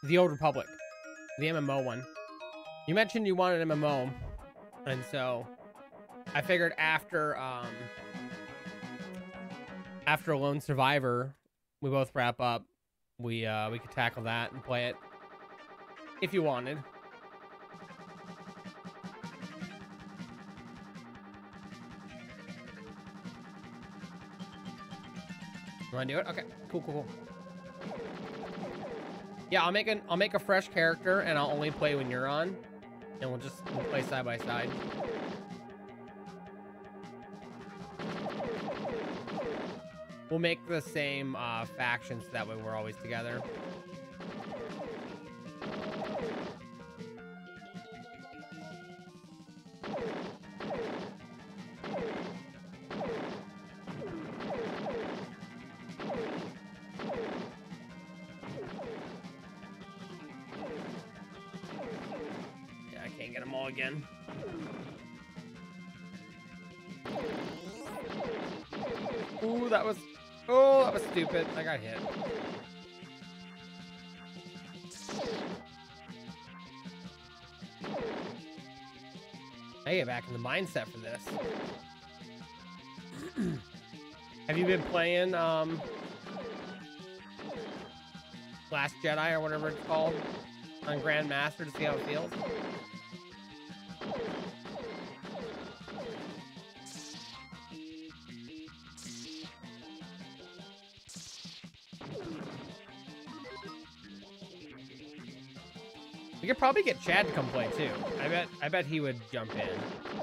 The Old Republic, the MMO one. You mentioned you wanted an MMO, and so I figured after Lone Survivor, we both wrap up. We could tackle that and play it if you wanted. You want to do it? Okay, cool. Yeah, I'll make a fresh character, and I'll only play when you're on, and we'll play side by side. We'll make the same factions, so that way we're always together. Yeah, I can't get them all again. Ooh, that was stupid. I got hit. I get back in the mindset for this. Have you been playing Last Jedi or whatever it's called on Grandmaster to see how it feels? We could probably get Chad to come play too. I bet he would jump in.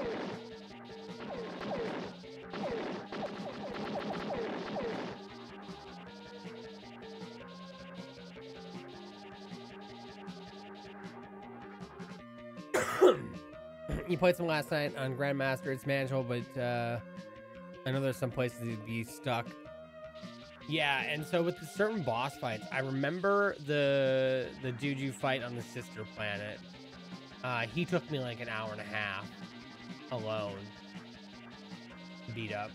You played some last night on Grandmaster. It's manageable, but I know there's some places you'd be stuck. Yeah, and so with the certain boss fights, I remember the dude you fight on the sister planet. He took me like an hour and a half alone to beat up.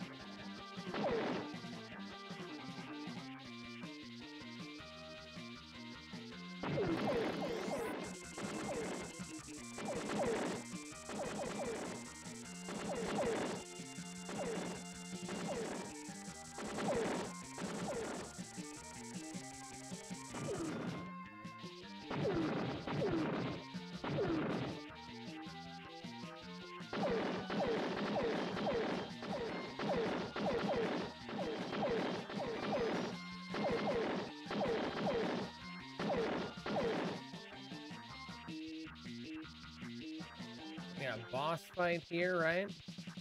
Boss fight here, right?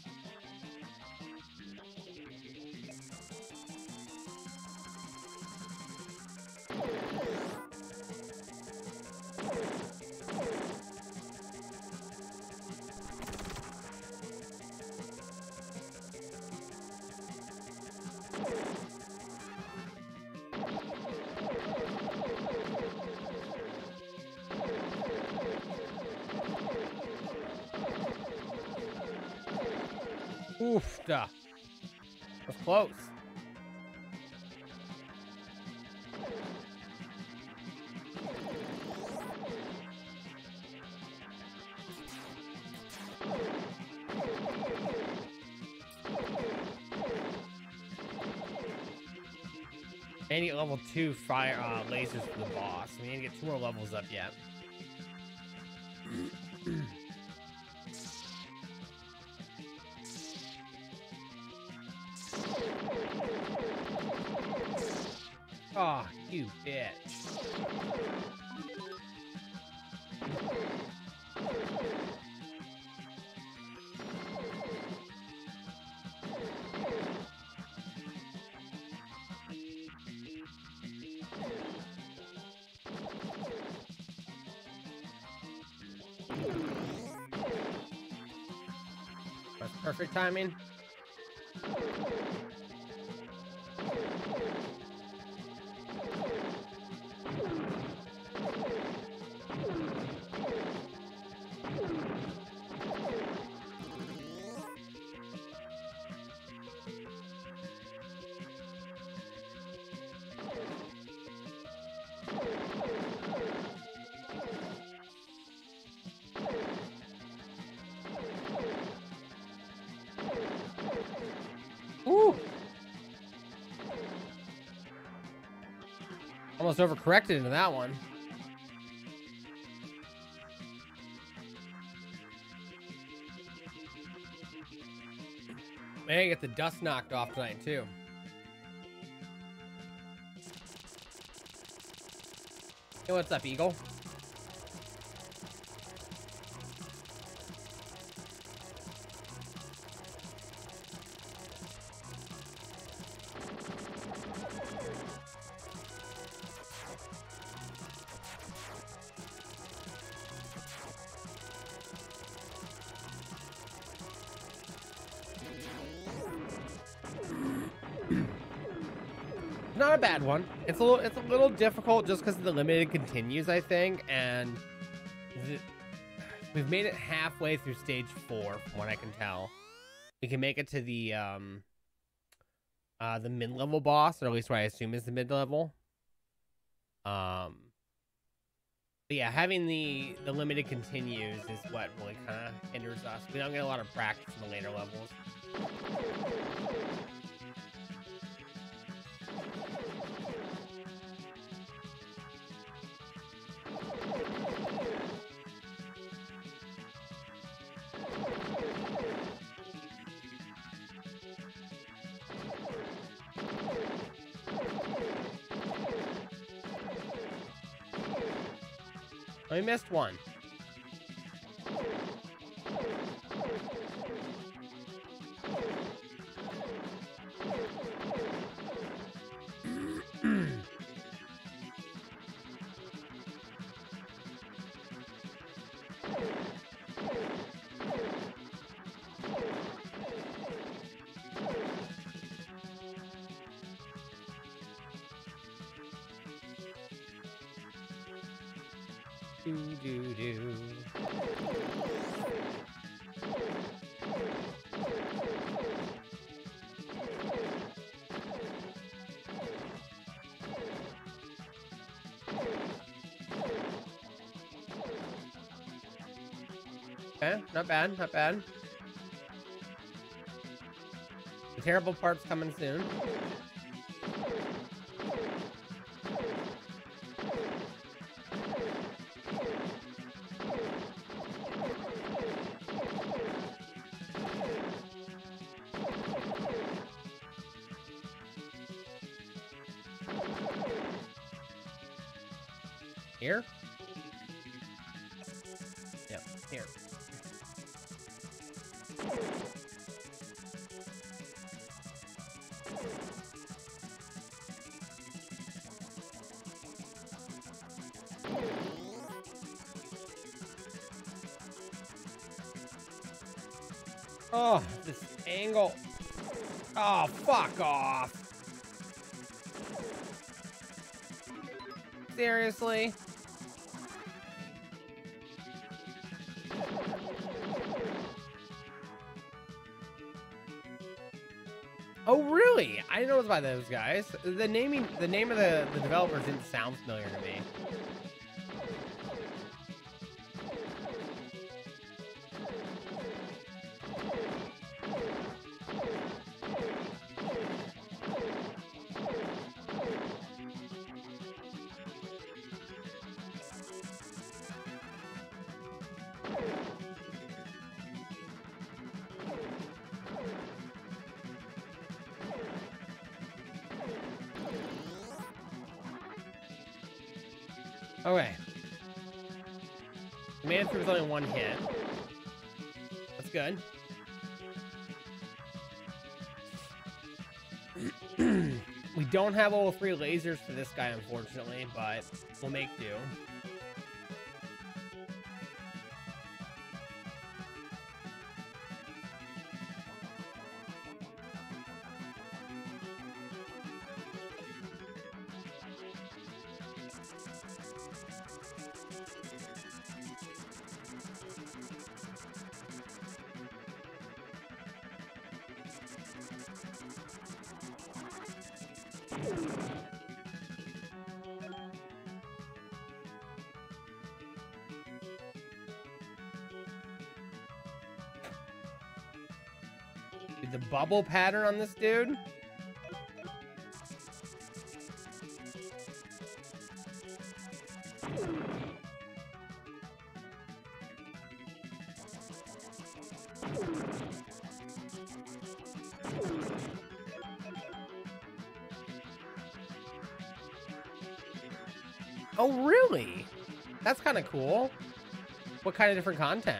Oof, duh. That's close. I need level 2 fire lasers for the boss. We need to get 2 more levels up yet. Oh, you bitch. That's perfect timing. Almost overcorrected into that one. Man, I get the dust knocked off tonight, too. Hey, what's up, Eagle? Not a bad one. It's a little difficult just because of the limited continues, I think, and we've made it halfway through stage 4, from what I can tell. We can make it to the mid-level boss, or at least what I assume is the mid-level. But yeah, having the limited continues is what really kind of hinders us. We don't get a lot of practice in the later levels. I missed one. Do. Okay, not bad, not bad. The terrible part's coming soon. Here? Yep, here. Oh, this angle. Oh, fuck off. Seriously? Oh, really? I didn't know it was by those guys. The name of the developers didn't sound familiar to me. Okay. We made it through with only one hit. That's good. We don't have all 3 lasers for this guy, unfortunately, but we'll make do. Dude, the bubble pattern on this dude. Oh, really? That's kind of cool. What kind of different content?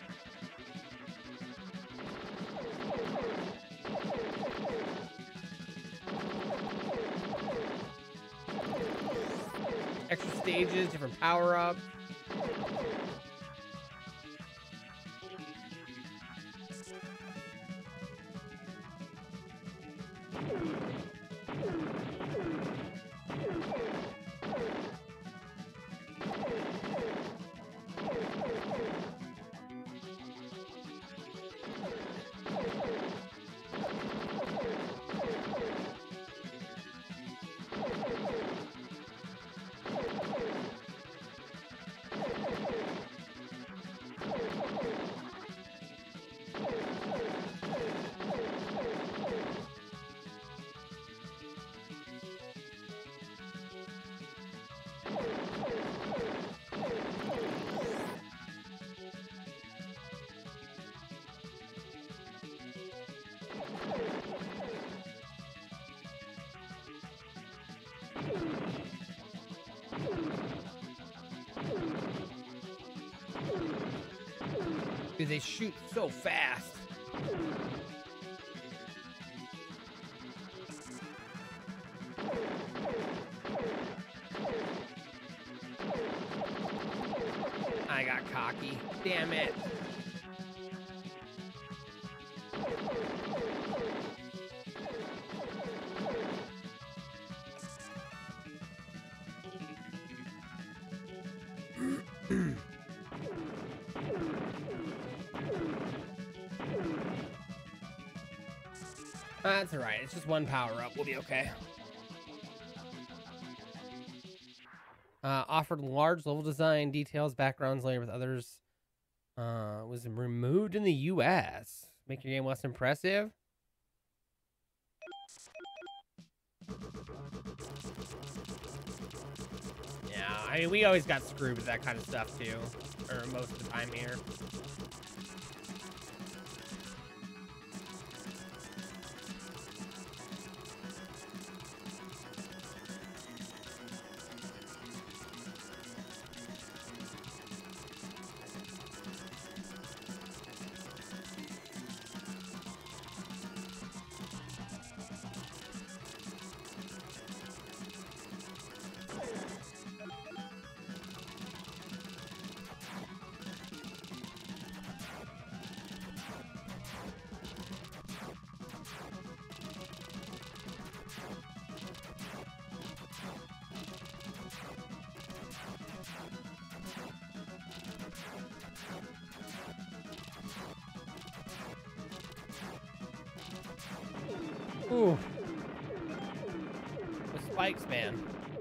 Extra stages, different power-ups. Dude, they shoot so fast. I got cocky. Damn it. That's all right. It's just one power up. We'll be okay. Offered large level design details, backgrounds layered with others. Was removed in the U.S. Make your game less impressive. Yeah, I mean, we always got screwed with that kind of stuff too, or most of the time here. Ooh. The spikes, man.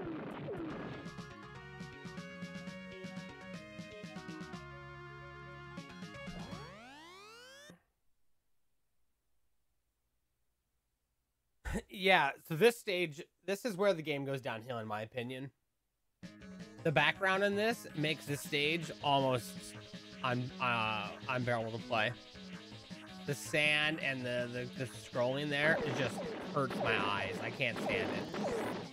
Yeah, so this stage, this is where the game goes downhill, in my opinion. The background in this makes this stage almost unbearable to play. The sand and the scrolling there, it just hurts my eyes. I can't stand it.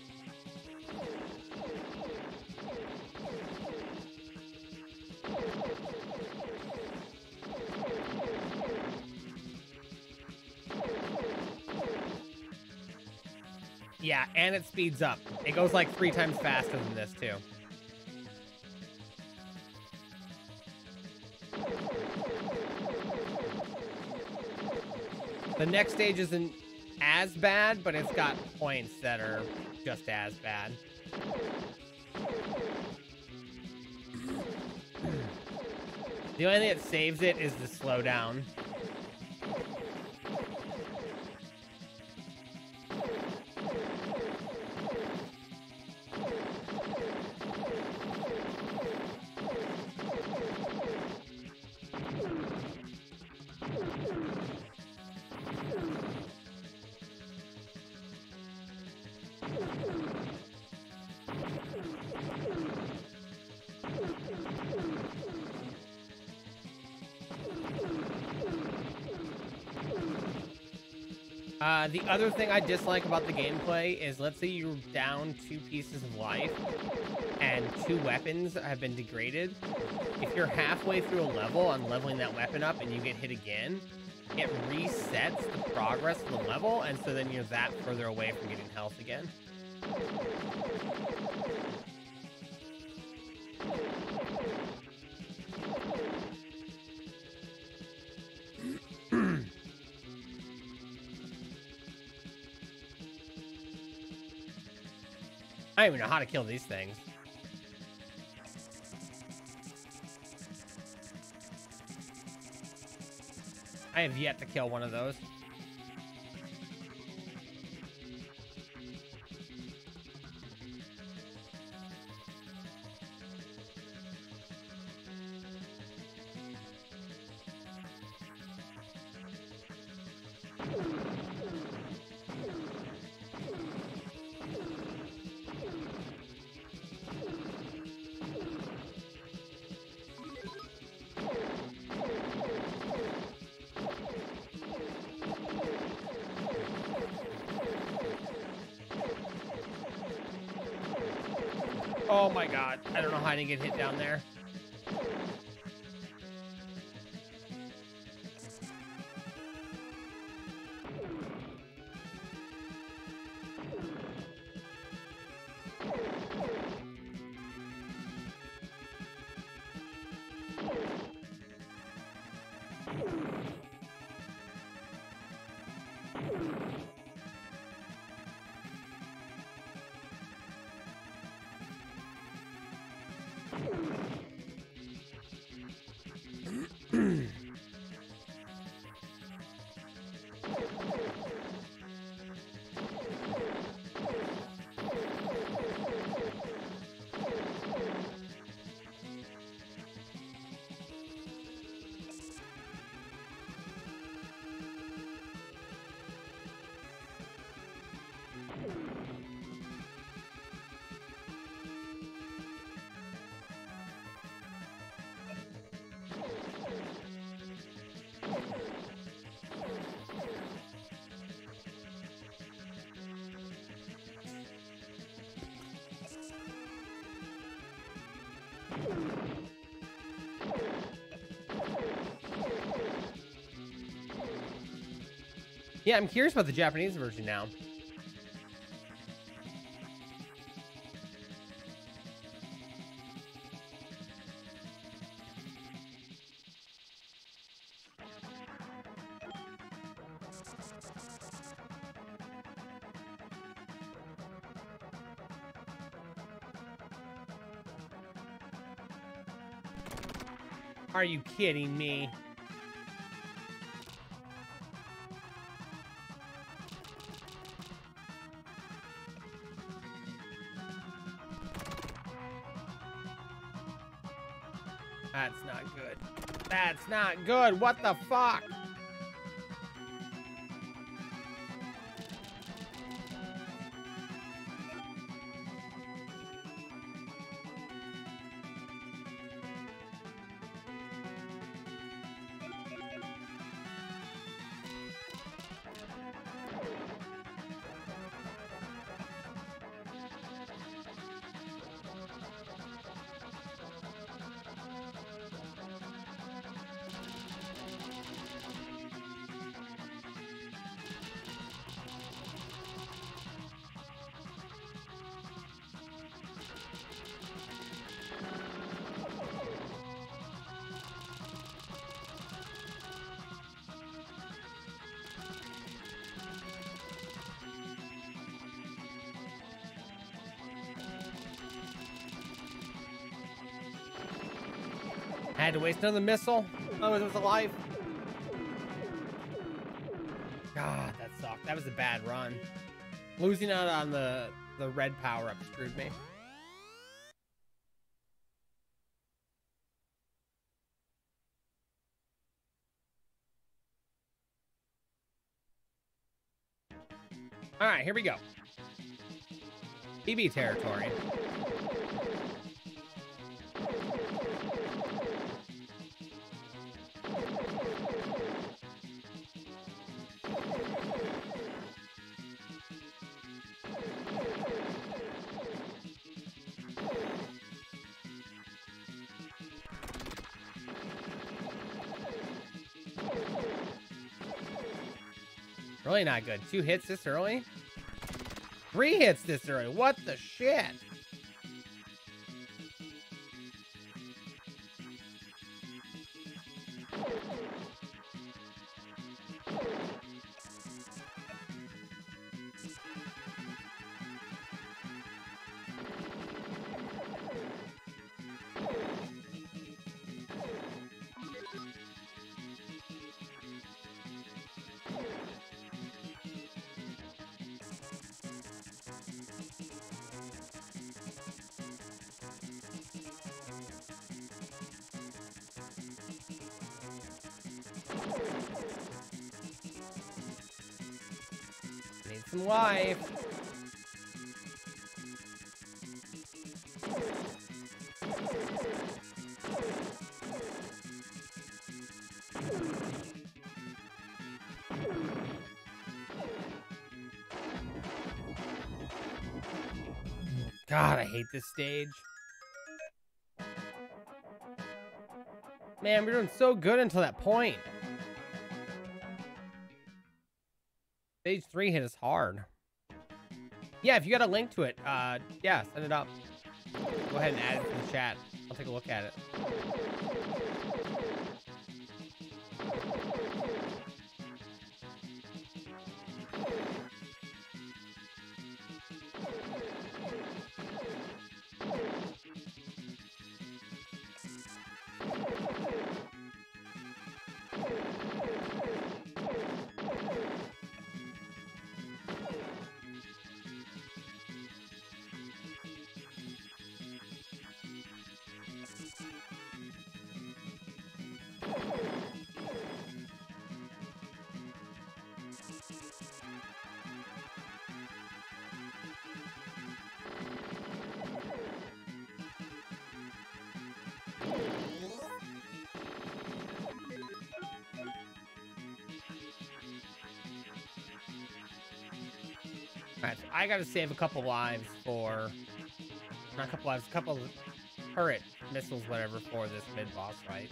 Yeah, and it speeds up. It goes like 3 times faster than this too. The next stage isn't as bad, but it's got points that are just as bad. The only thing that saves it is the slowdown. The other thing I dislike about the gameplay is, let's say you're down 2 pieces of life and 2 weapons have been degraded. If you're halfway through a level on leveling that weapon up and you get hit again, it resets the progress of the level, and so then you're that further away from getting health again. I don't even know how to kill these things. I have yet to kill one of those. Oh my god, I don't know how I didn't get hit down there. Yeah, I'm curious about the Japanese version now. Are you kidding me? That's not good. That's not good. What the fuck? I had to waste another missile. Oh, it was alive. God, that sucked. That was a bad run. Losing out on the red power-up screwed me. All right, here we go. PB territory. Really not good. 2 hits this early? 3 hits this early. What the shit? Need some life. God, I hate this stage. Man, we're doing so good until that point. Stage 3 hit us hard. Yeah, if you got a link to it, yeah, send it up. Go ahead and add it to the chat. I'll take a look at it. Alright, so I gotta save a couple lives for... Not a couple lives, a couple turret missiles, whatever, for this mid-boss fight.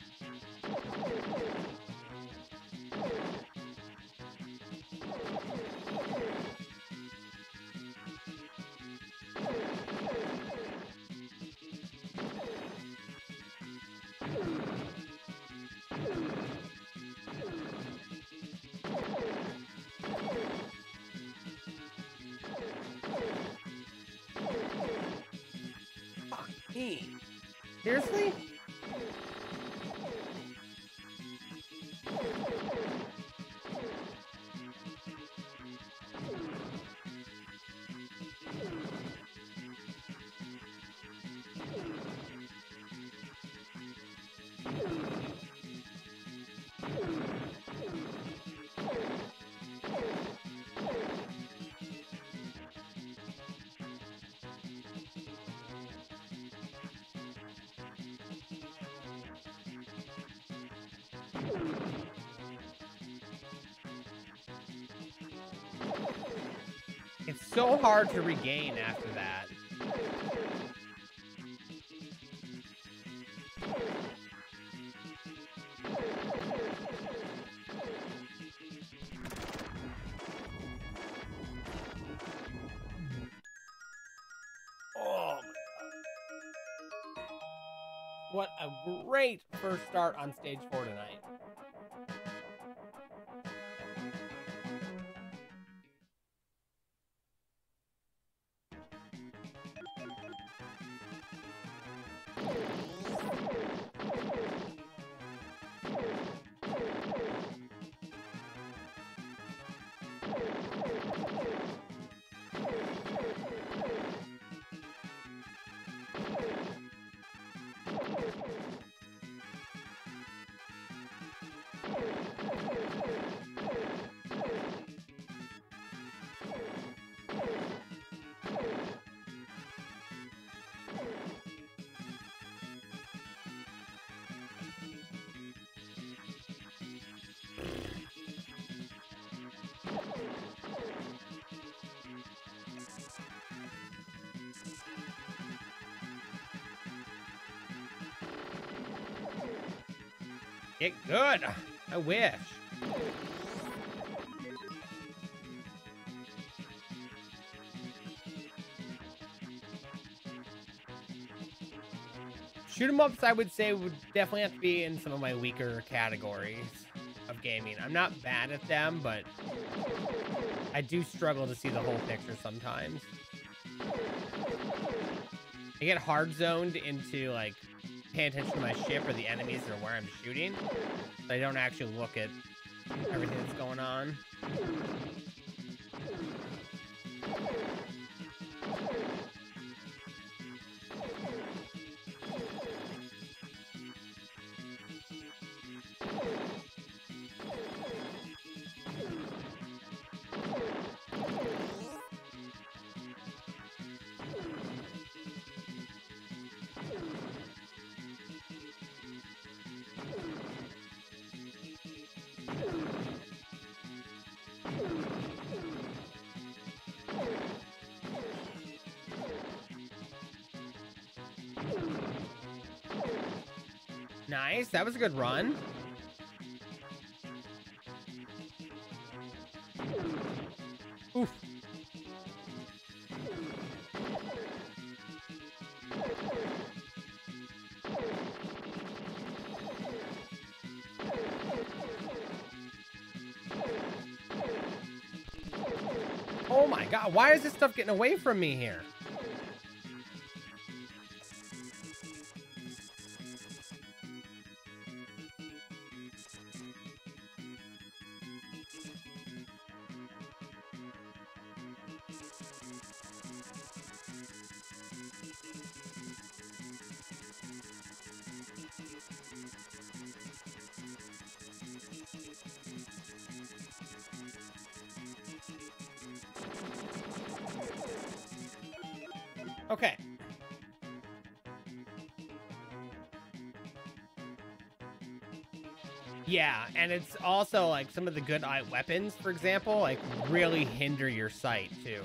Seriously? It's so hard to regain after that. Oh my God. What a great first start on stage 4 tonight. Get good. I wish. shoot 'em ups, I would say, would definitely have to be in some of my weaker categories of gaming. I'm not bad at them, but I do struggle to see the whole picture sometimes. I get hard zoned into, like, paying attention to my ship or the enemies or where I'm shooting, so I don't actually look at everything that's going on. Nice, that was a good run. Oof. Oh my god, why is this stuff getting away from me here? Okay. Yeah, and it's also like some of the good eye weapons, for example, like really hinder your sight too.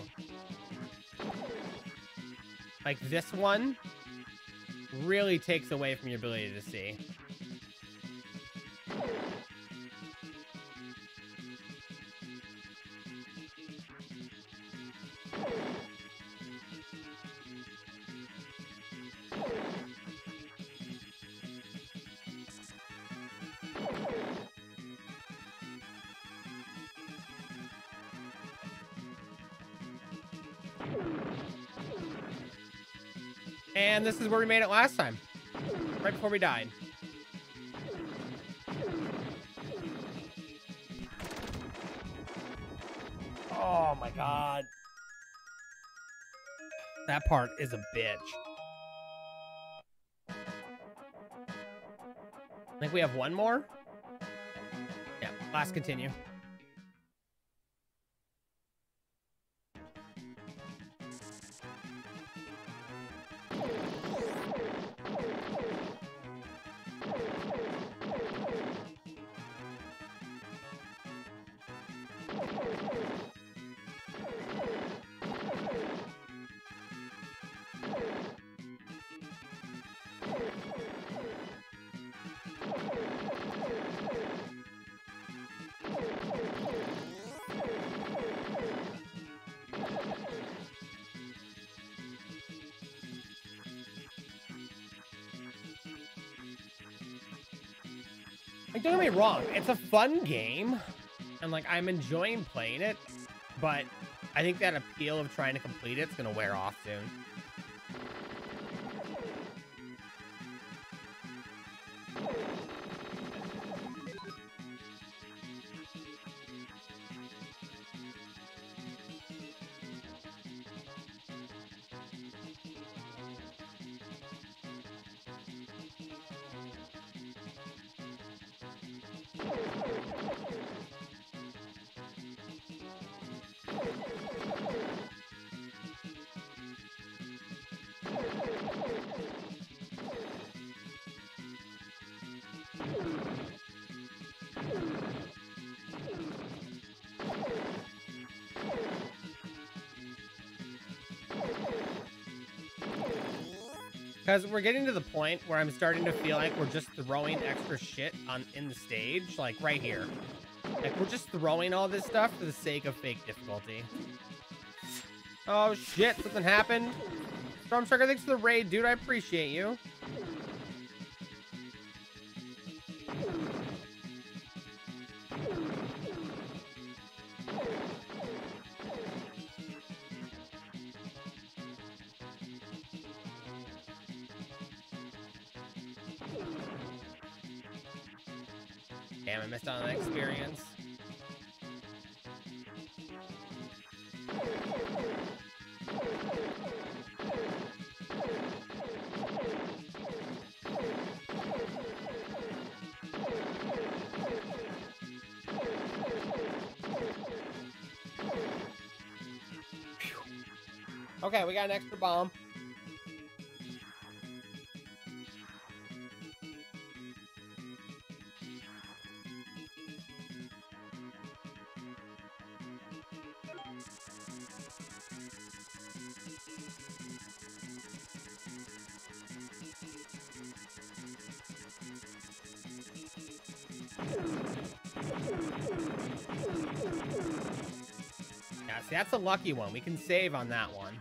Like this one really takes away from your ability to see. And this is where we made it last time, right before we died. Oh my god. That part is a bitch. I think we have one more. Yeah, last continue. Like, don't get me wrong, it's a fun game, and like I'm enjoying playing it, but I think that appeal of trying to complete it's gonna wear off soon. Because we're getting to the point where I'm starting to feel like we're just throwing extra shit in the stage, like right here. Like we're just throwing all this stuff for the sake of fake difficulty. Oh shit, something happened. Stormstriker, thanks for the raid, dude. I appreciate you. Damn, I missed out on that experience. Okay, we got an extra bomb. Yeah, see, that's a lucky one. We can save on that one.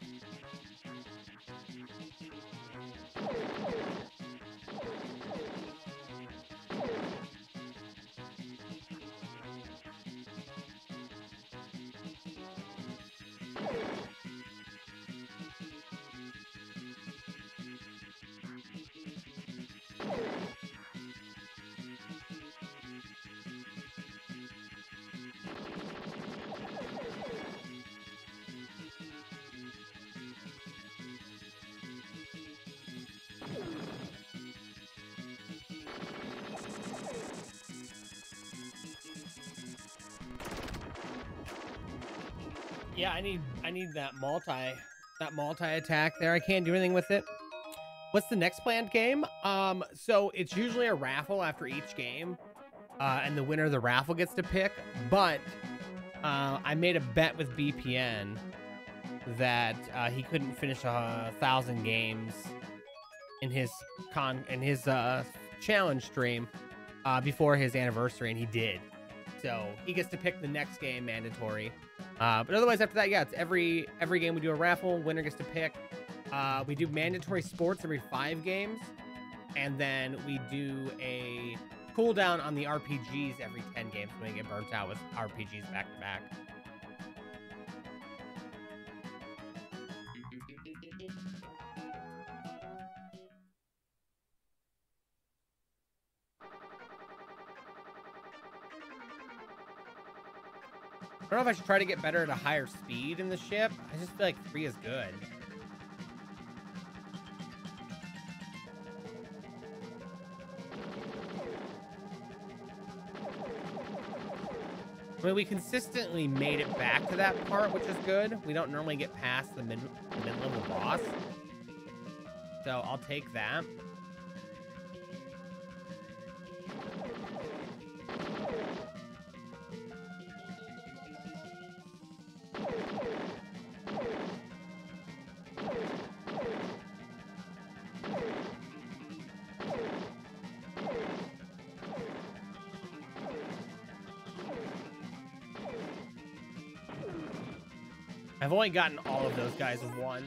Yeah, I need that multi attack there. I can't do anything with it. What's the next planned game? So it's usually a raffle after each game, and the winner of the raffle gets to pick. But I made a bet with BPN that he couldn't finish 1,000 games in his challenge stream before his anniversary, and he did. So he gets to pick the next game mandatory. But otherwise, after that, yeah, it's every game we do a raffle. Winner gets to pick. We do mandatory sports every 5 games, and then we do a cooldown on the RPGs every 10 games when we get burnt out with RPGs back to back. I don't know if I should try to get better at a higher speed in the ship. I just feel like 3 is good. I mean, we consistently made it back to that part, which is good. We don't normally get past the mid-level boss. So I'll take that. I've only gotten all of those guys once.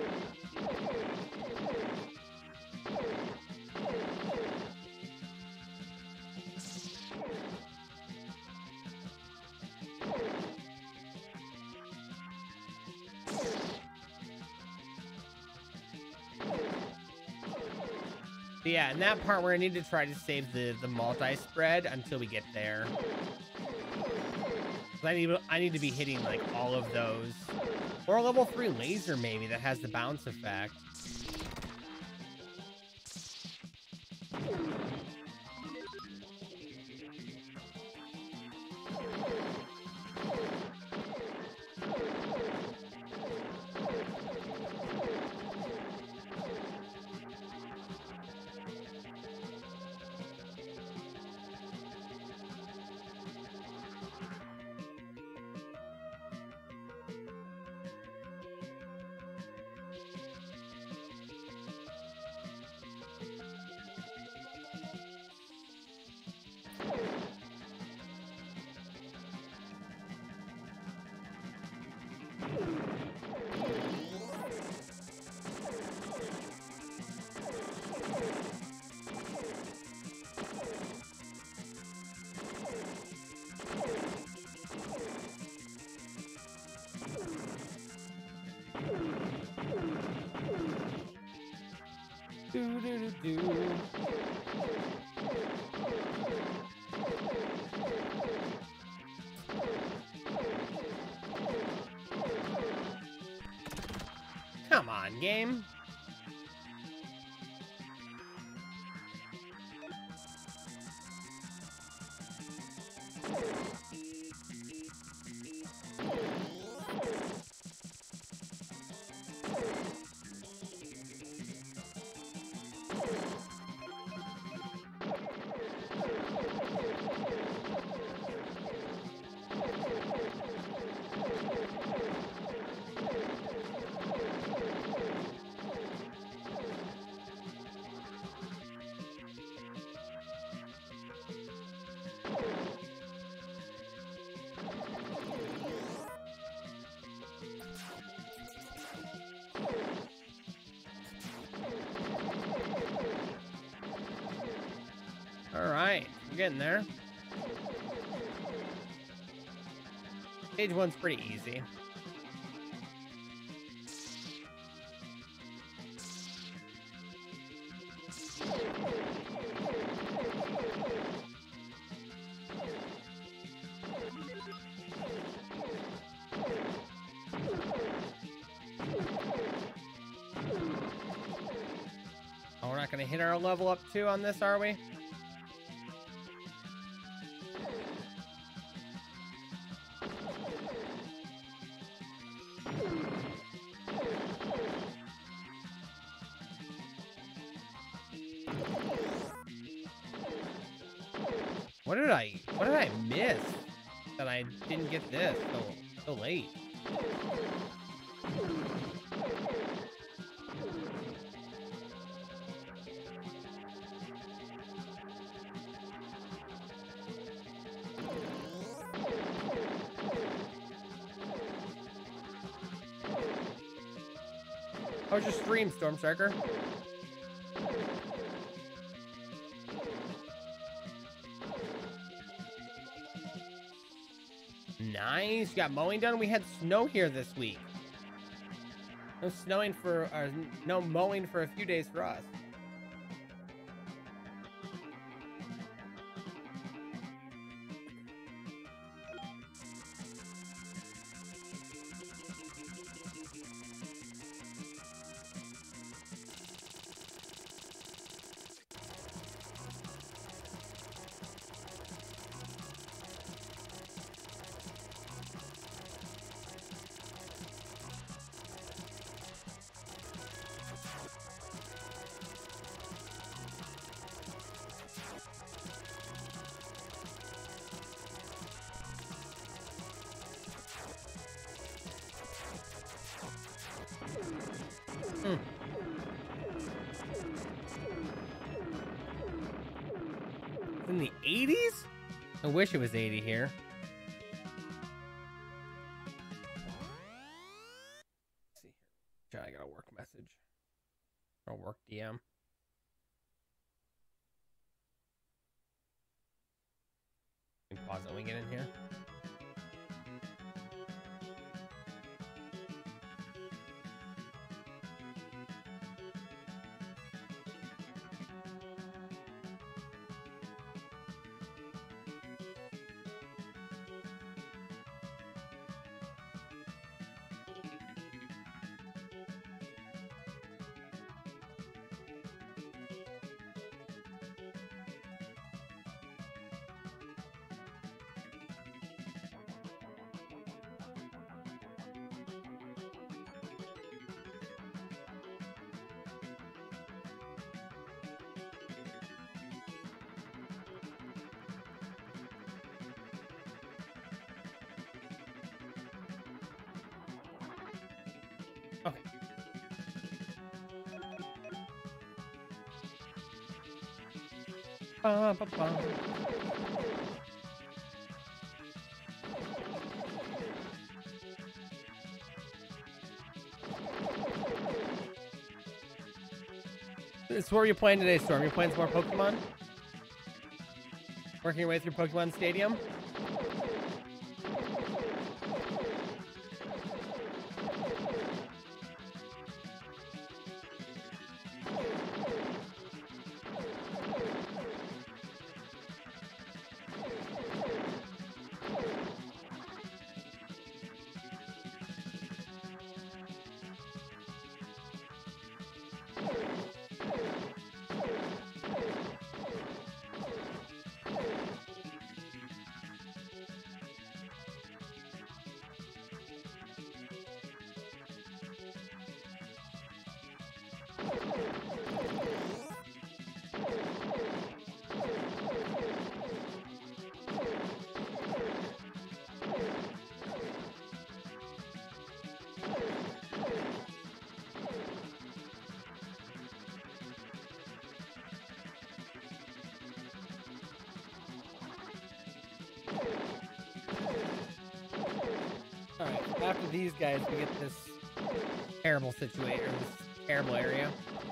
But yeah, in that part where I need to try to save the multi-spread until we get there. I need to be hitting like all of those. Or a level 3 laser maybe that has the bounce effect. Come on, game. All right, we're getting there. Stage 1's pretty easy. Oh, we're not gonna hit our level up 2 on this, are we? What did I miss that I didn't get this so late? How's your stream, Storm Striker? Nice. You got mowing done. We had snow here this week. No mowing for a few days for us. In the 80s? I wish it was 80 here. Let's see here. I got a work message. Or work DM. Can we pause it when we get in here? Okay. Ba, ba, ba. So what are you playing today, Storm? You playing some more Pokemon? Working your way through Pokemon Stadium? Alright, after these guys, we get this terrible situation, this terrible area.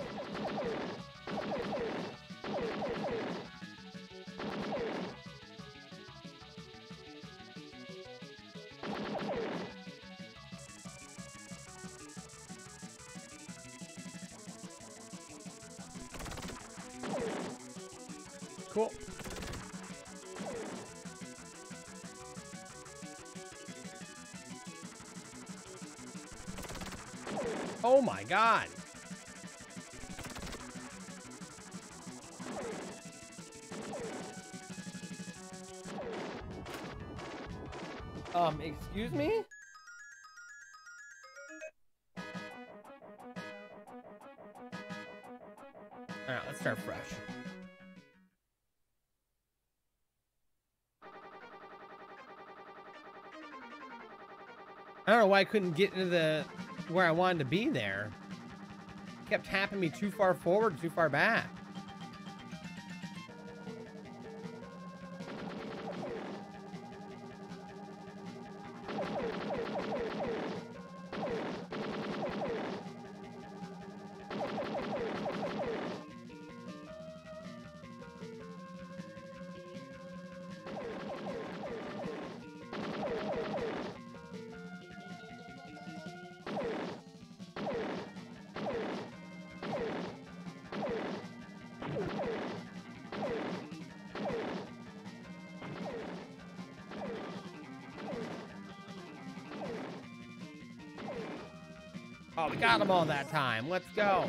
Cool. Oh my god. Excuse me? Alright, let's start fresh. I don't know why I couldn't get into the where I wanted to be there. It kept tapping me too far forward, too far back. Oh, we got them all that time. Let's go.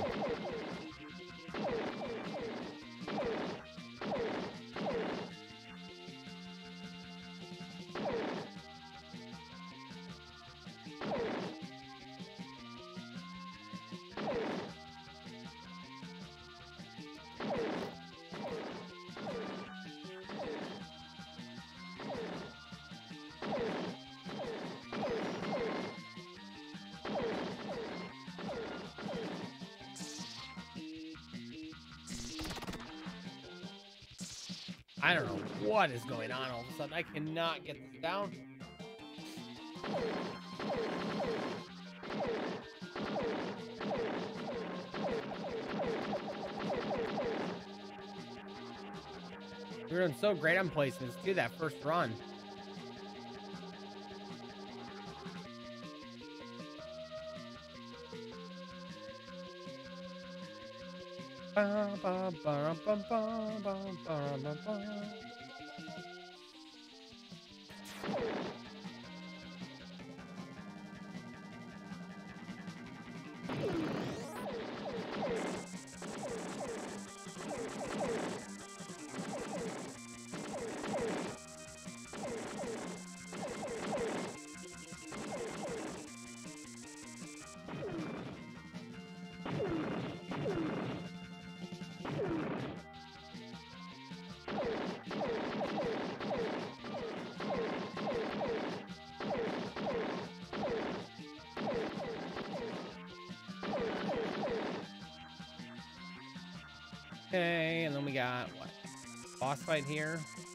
I don't know what is going on all of a sudden. I cannot get this down. We were doing so great on placements too that first run. Okay, and then we got what? Boss fight here.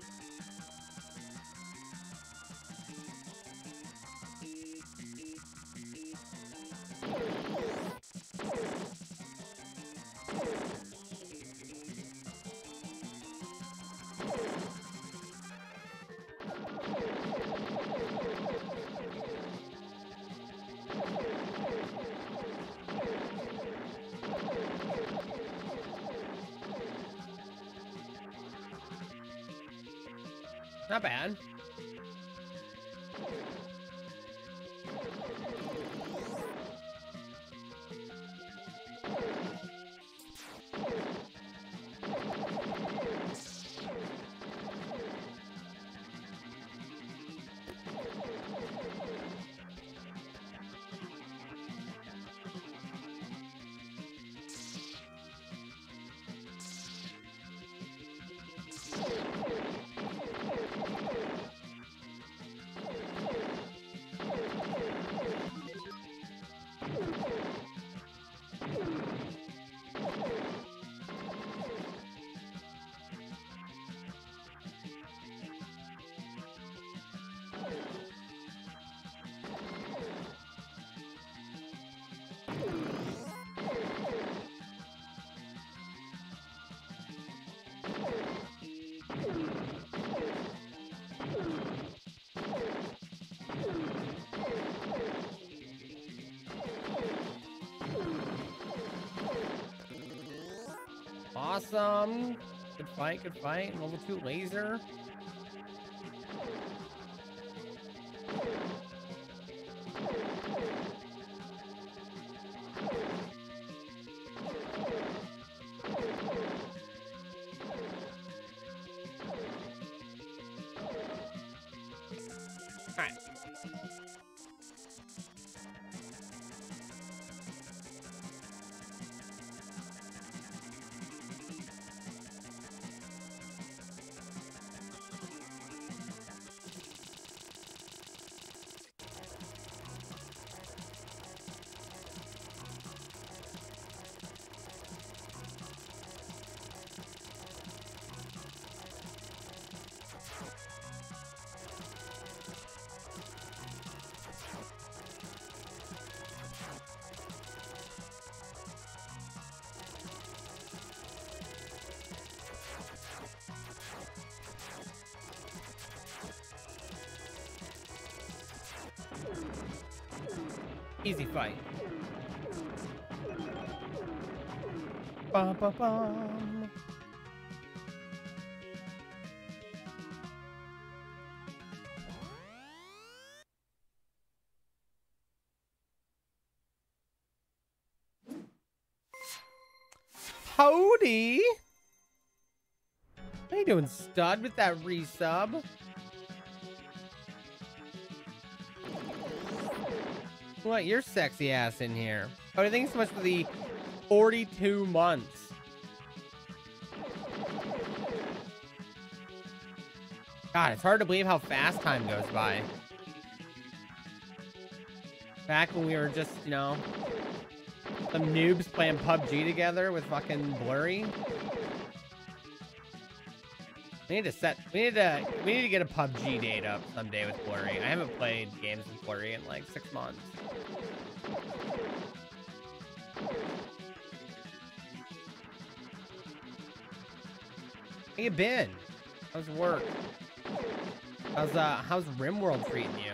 Not bad. Awesome. Good fight, good fight. Level 2 laser. Alright. Easy fight. Bum, bum, bum. Howdy. How you doing, stud, with that resub? What, your sexy ass in here. Oh, thanks so much for the 42 months. God, it's hard to believe how fast time goes by. Back when we were just, you know, some noobs playing PUBG together with fucking Blurry. We need to get a PUBG date up someday with Blurry. I haven't played games with Blurry in like 6 months. How you been? How's work? How's RimWorld treating you?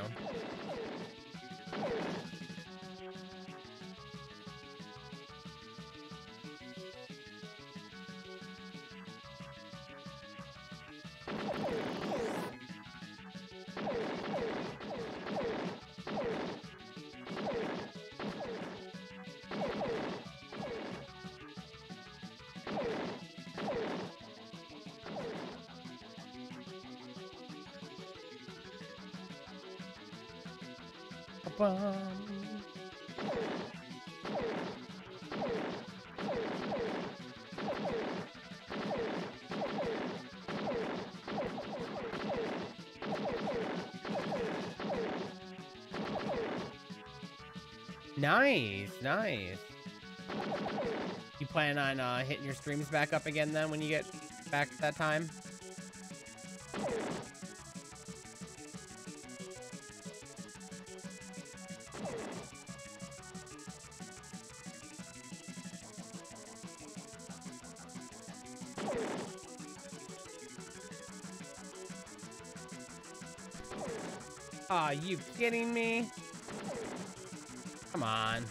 Nice, nice. You plan on hitting your streams back up again then when you get back to that time? Are you kidding me? Come on.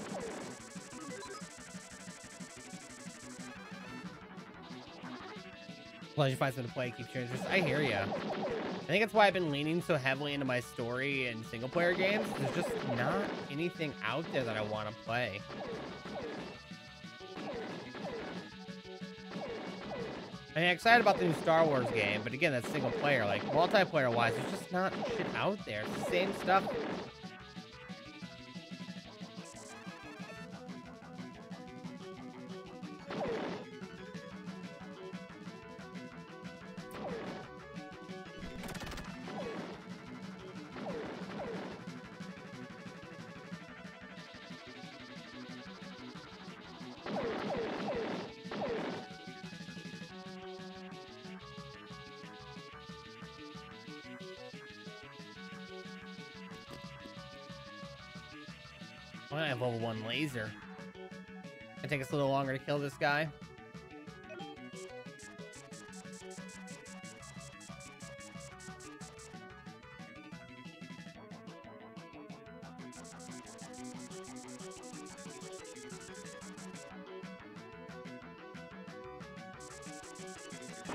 Glad you find something to play, keep your interest. I hear ya. I think that's why I've been leaning so heavily into my story and single player games. There's just not anything out there that I want to play. I'm excited about the new Star Wars game, but again, that's single player. Like, multiplayer wise, there's just not shit out there. It's the same stuff. I have level 1 laser. It'll take us a little longer to kill this guy.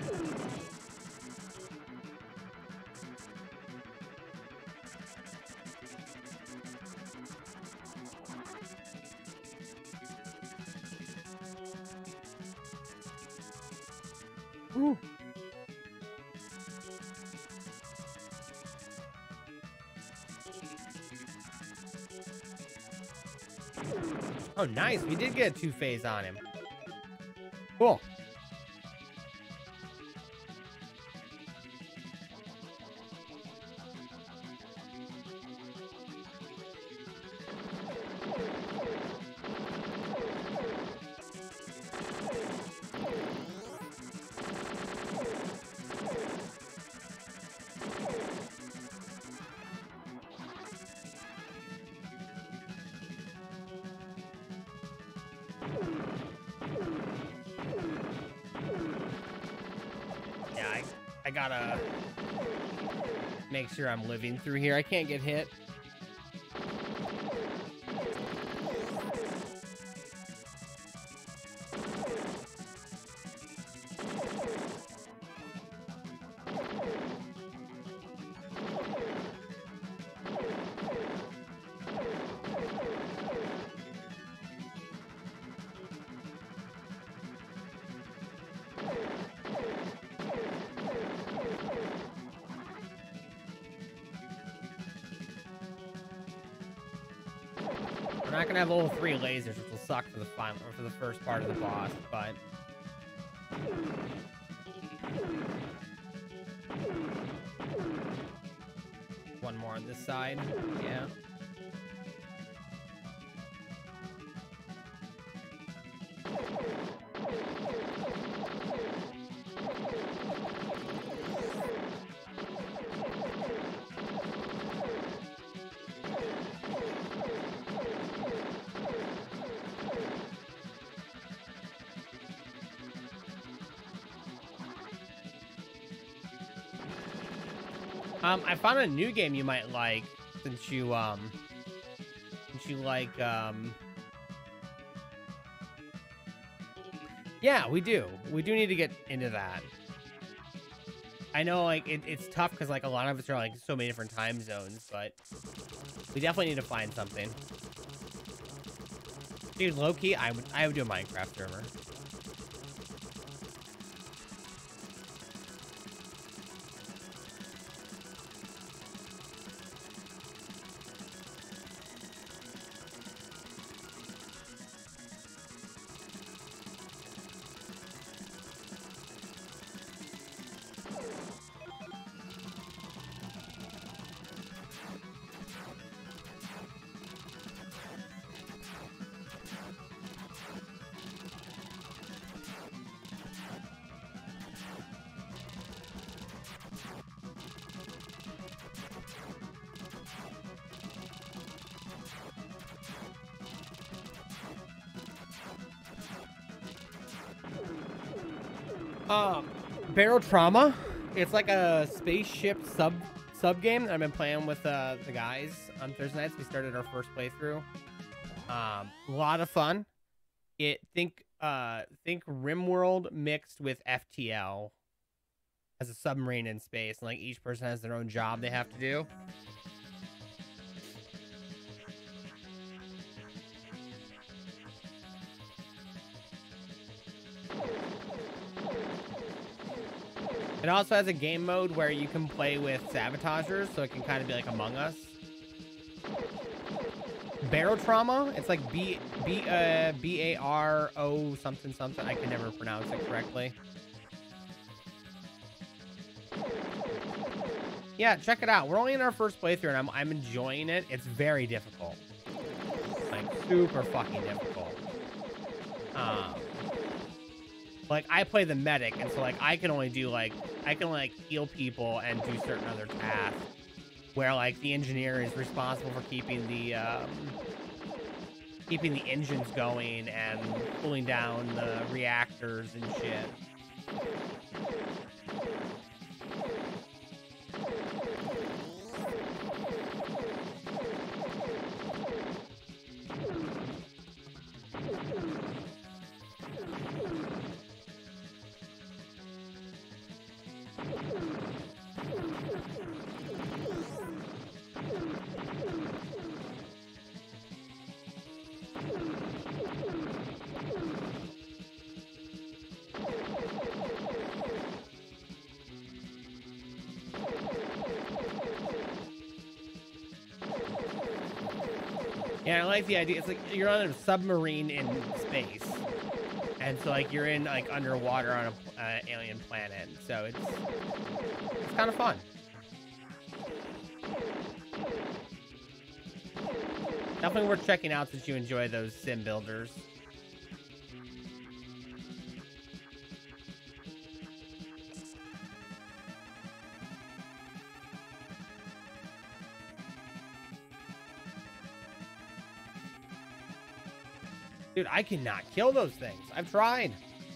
Ooh. Oh, nice. We did get a two-phase on him. Cool. Yeah, I gotta make sure I'm living through here. I can't get hit. We're not gonna have level 3 lasers, which will suck for the final or for the first part of the boss, but one more on this side. Yeah. I found a new game you might like since you like yeah, we do need to get into that. I know, like, it's tough because, like, a lot of us are, like, so many different time zones, but we definitely need to find something. Dude, low-key, I would do a Minecraft server. Barrel Trauma. It's like a spaceship sub game that I've been playing with the guys on Thursday nights. We started our first playthrough. A lot of fun. Think RimWorld mixed with FTL as a submarine in space, and like each person has their own job they have to do. It also has a game mode where you can play with sabotagers, so it can kind of be like Among Us. Barrel Trauma. It's like B-A-R-O something something. I can never pronounce it correctly. Yeah, check it out. We're only in our first playthrough, and I'm enjoying it. It's very difficult. Like, super fucking difficult. Like, I play the medic, and so, like, I can only do, like, heal people and do certain other tasks. Where, like, the engineer is responsible for keeping the engines going and cooling down the reactors and shit. Yeah, I like the idea. It's like you're on a submarine in space, and so like you're in like underwater on a alien planet. So it's kind of fun. Definitely worth checking out since you enjoy those sim builders. Dude, I cannot kill those things. I've tried.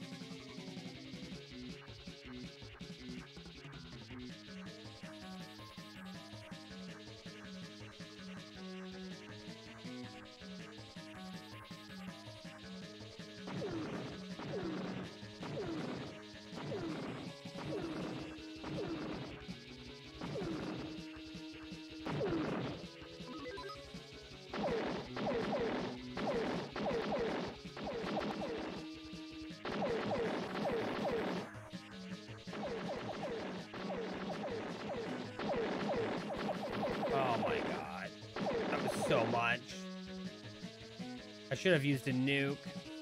Oh my god. That was so much. I should have used a nuke.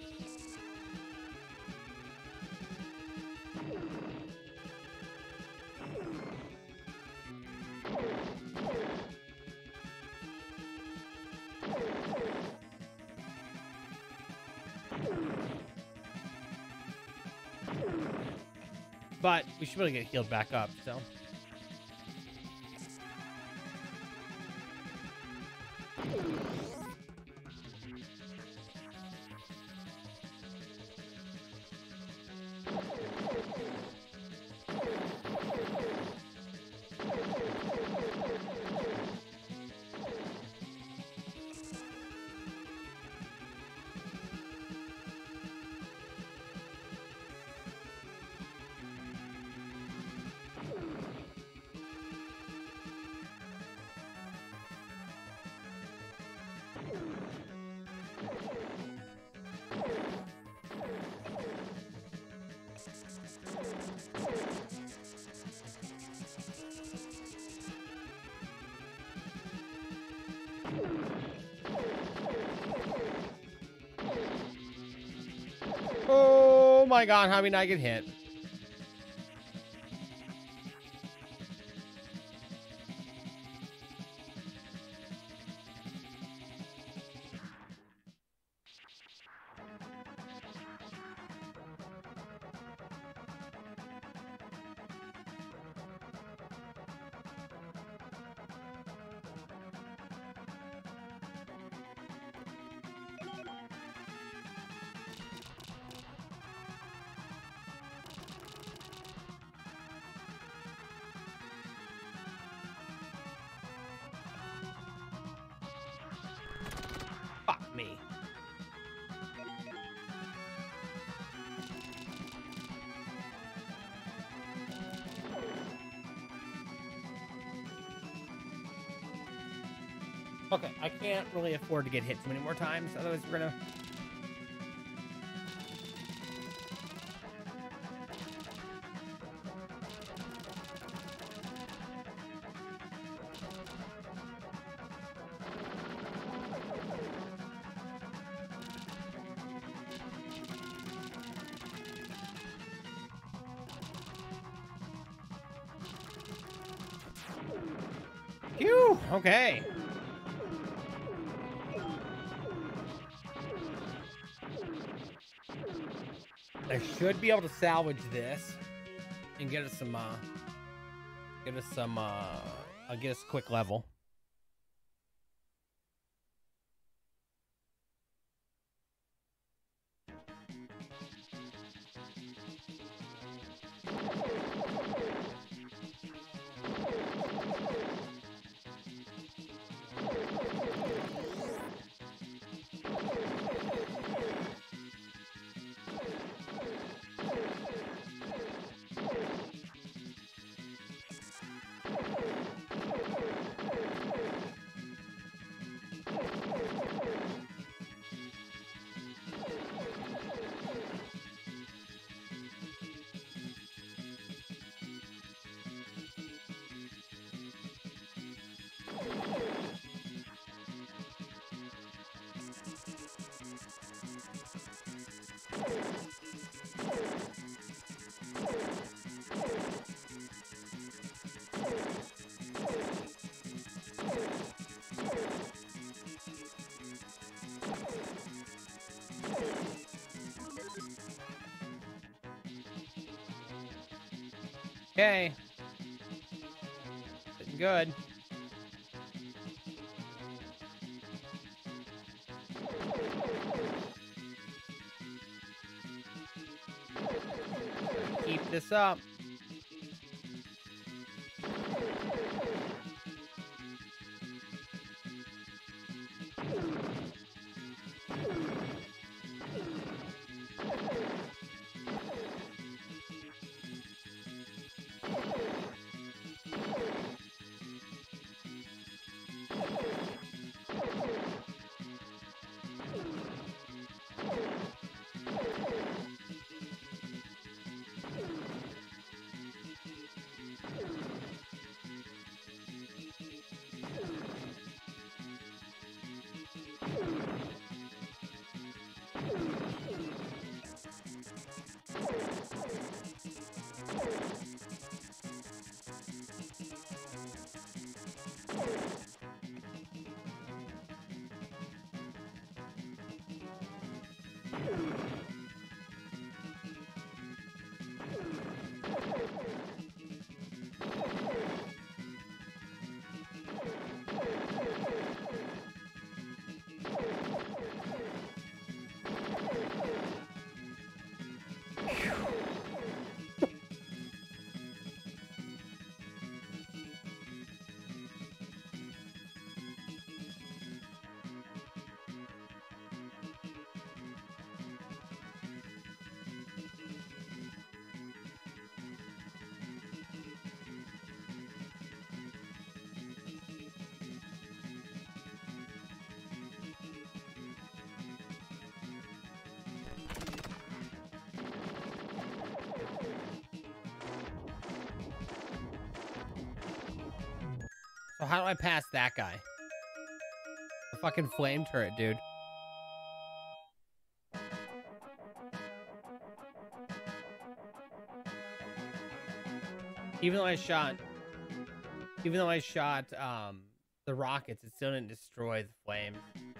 But we should really get healed back up, so. Oh my god, how did I get hit? Fuck me. Okay, I can't really afford to get hit too many more times, otherwise we're gonna... Phew, okay. I should be able to salvage this and get us some, I'll get us a quick level. Okay. Looking good. Keep this up. So how do I pass that guy? The fucking flame turret, dude. Even though I shot the rockets, it still didn't destroy the flames.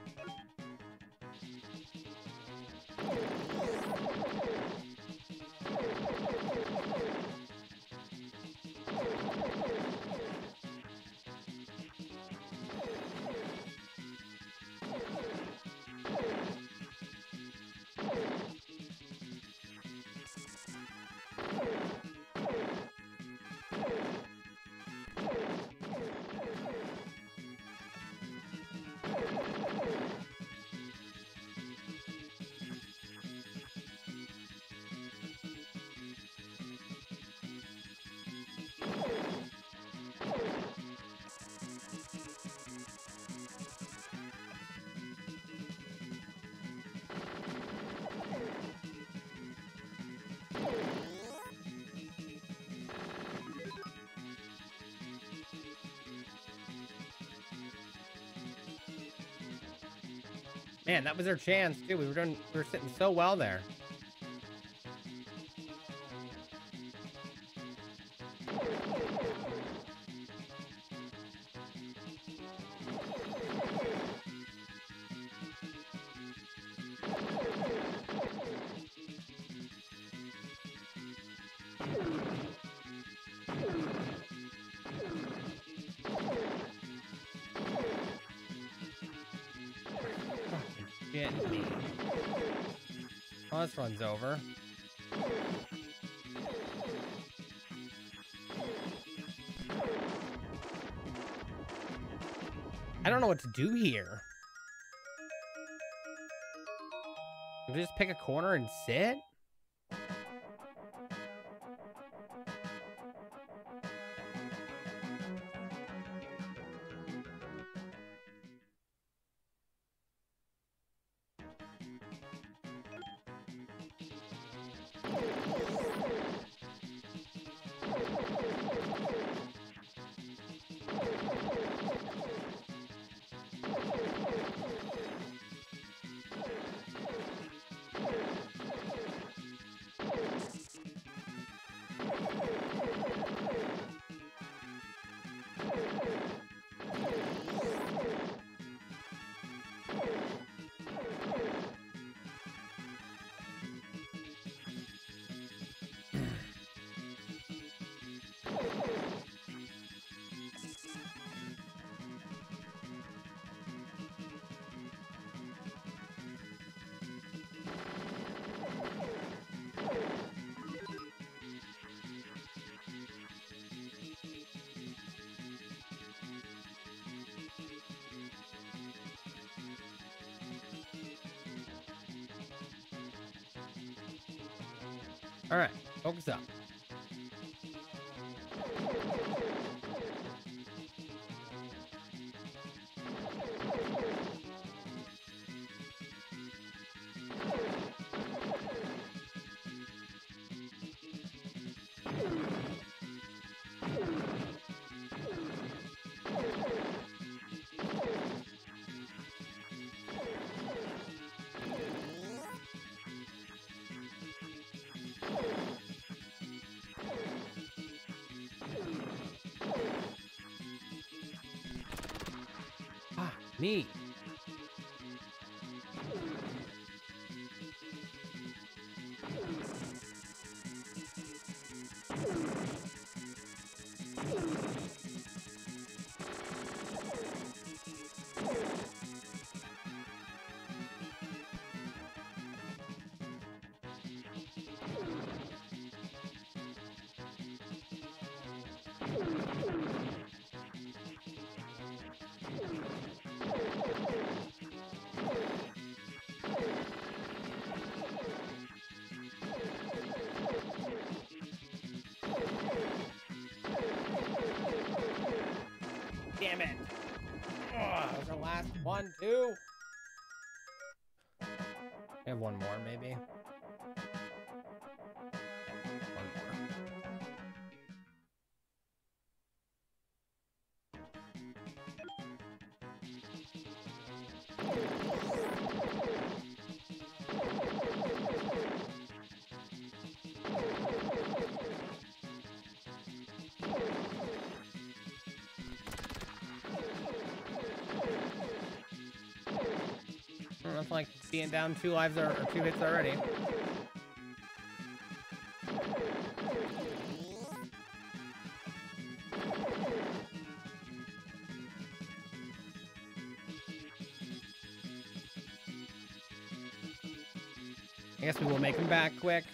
Man, that was our chance, too. We were sitting so well there. Shit me. Oh, this runs over. I don't know what to do here. Can we just pick a corner and sit? All right, focus up. Ah, me. Damn it. Oh, that was the last one, too. I have one more, maybe. One more. It's like being down 2 lives or 2 hits already. I guess we will make him back quick.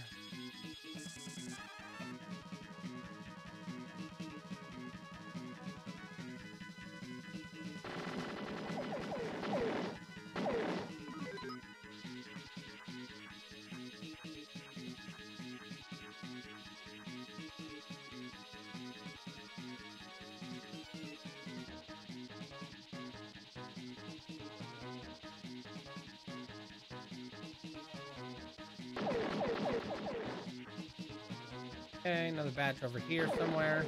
Okay, another batch over here somewhere.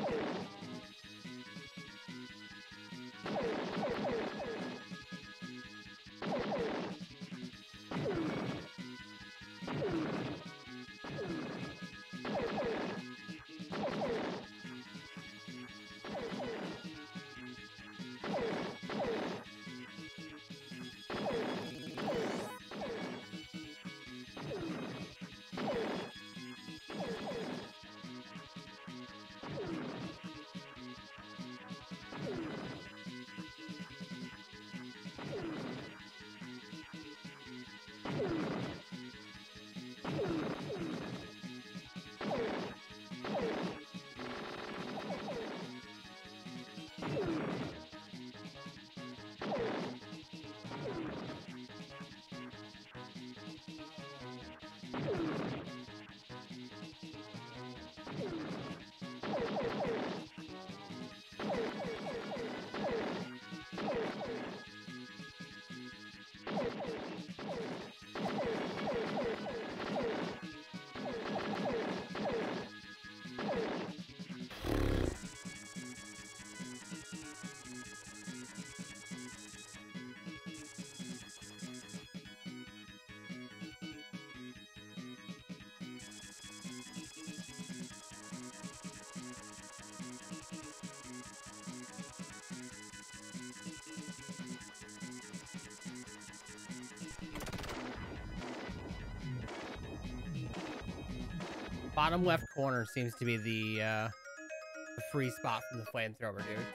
Bottom left corner seems to be the free spot from the flamethrower, dude.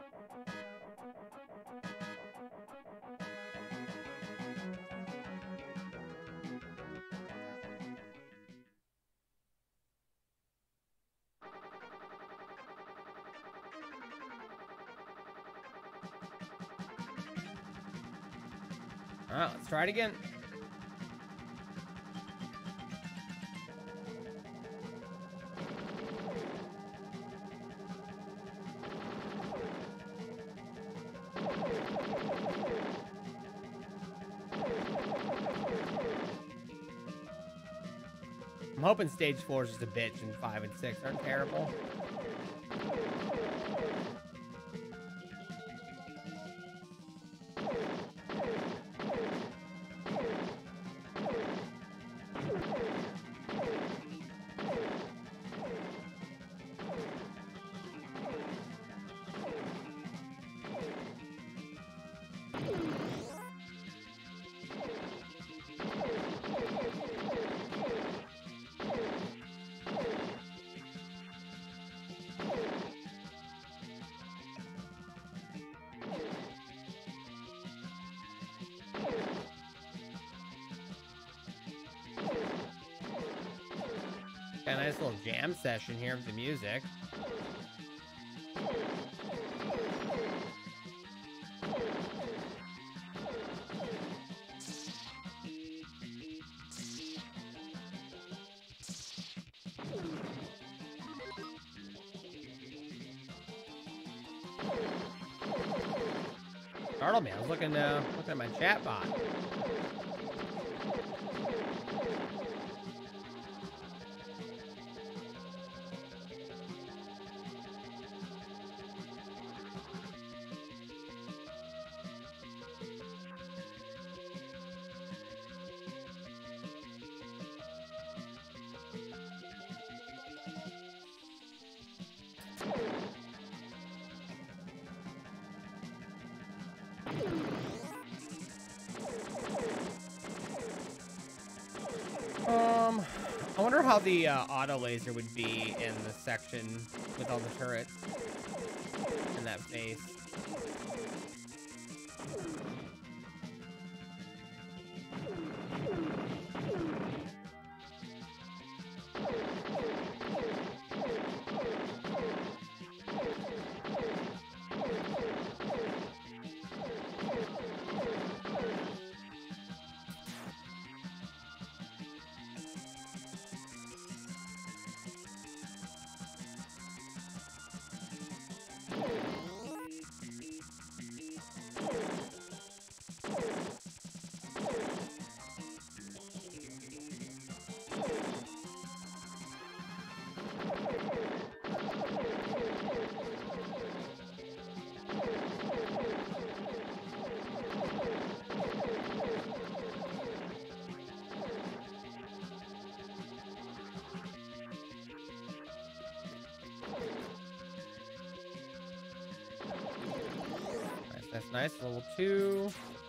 All right, let's try it again. I'm hoping stage 4 is just a bitch and 5 and 6 aren't terrible. Got a nice little jam session here with the music. Startled me. I was looking at my chat bot. I wonder how the auto laser would be in the section with all the turrets and that face. That's nice. Level 2.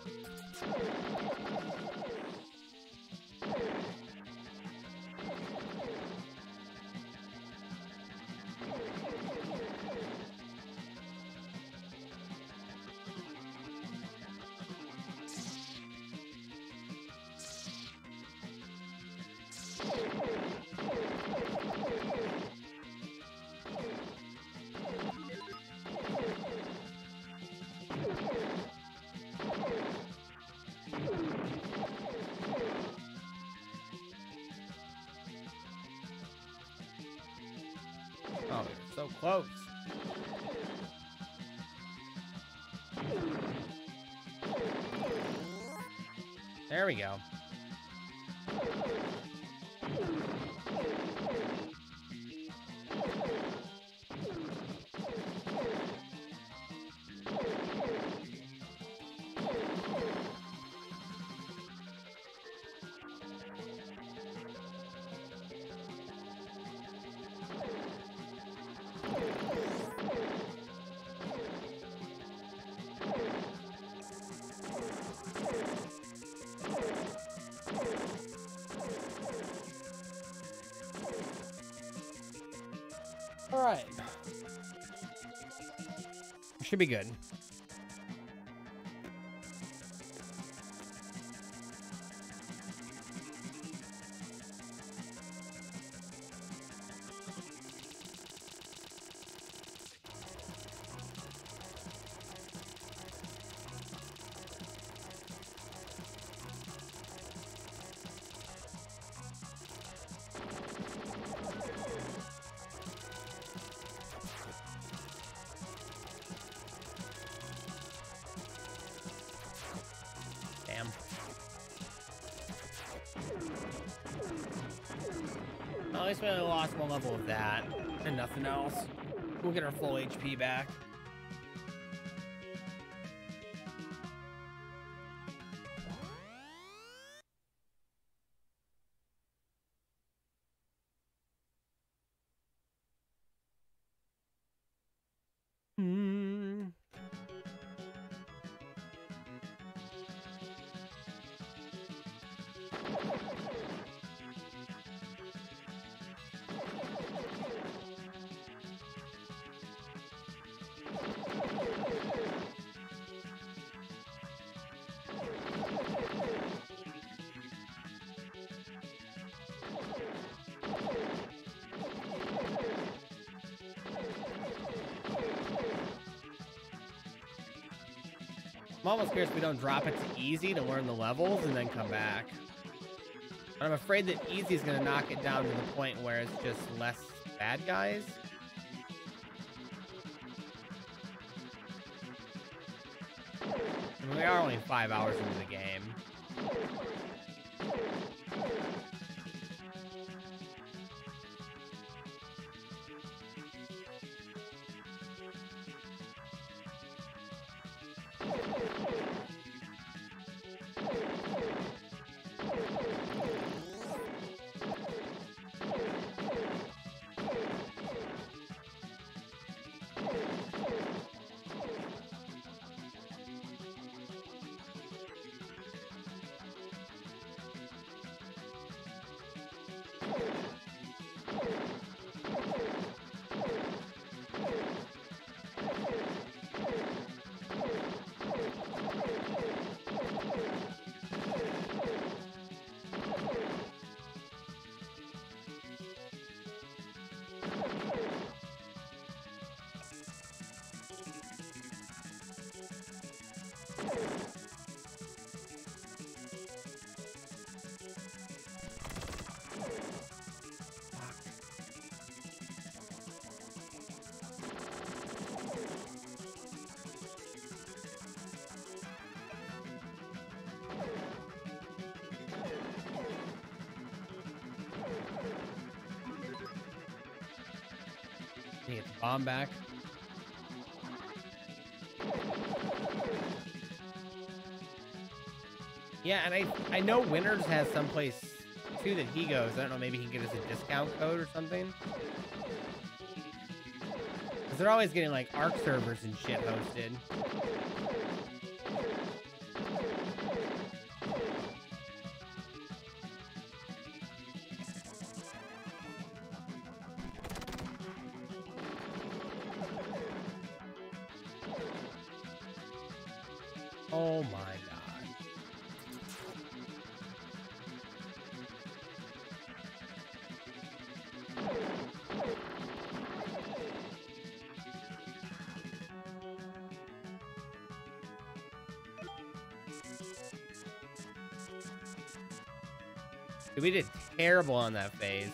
Oh, so close. There we go. All right. Should be good. at least we only lost one level of that and nothing else. We'll get our full HP back. I'm almost scared we don't drop it to easy to learn the levels and then come back. But I'm afraid that easy is going to knock it down to the point where it's just less bad guys. I mean, we are only 5 hours into the game. Get the bomb back. Yeah, and I know Winners has someplace too that he goes. I don't know, maybe he can get us a discount code or something. Because they're always getting like ARC servers and shit hosted. Oh my god. Dude, we did terrible on that phase.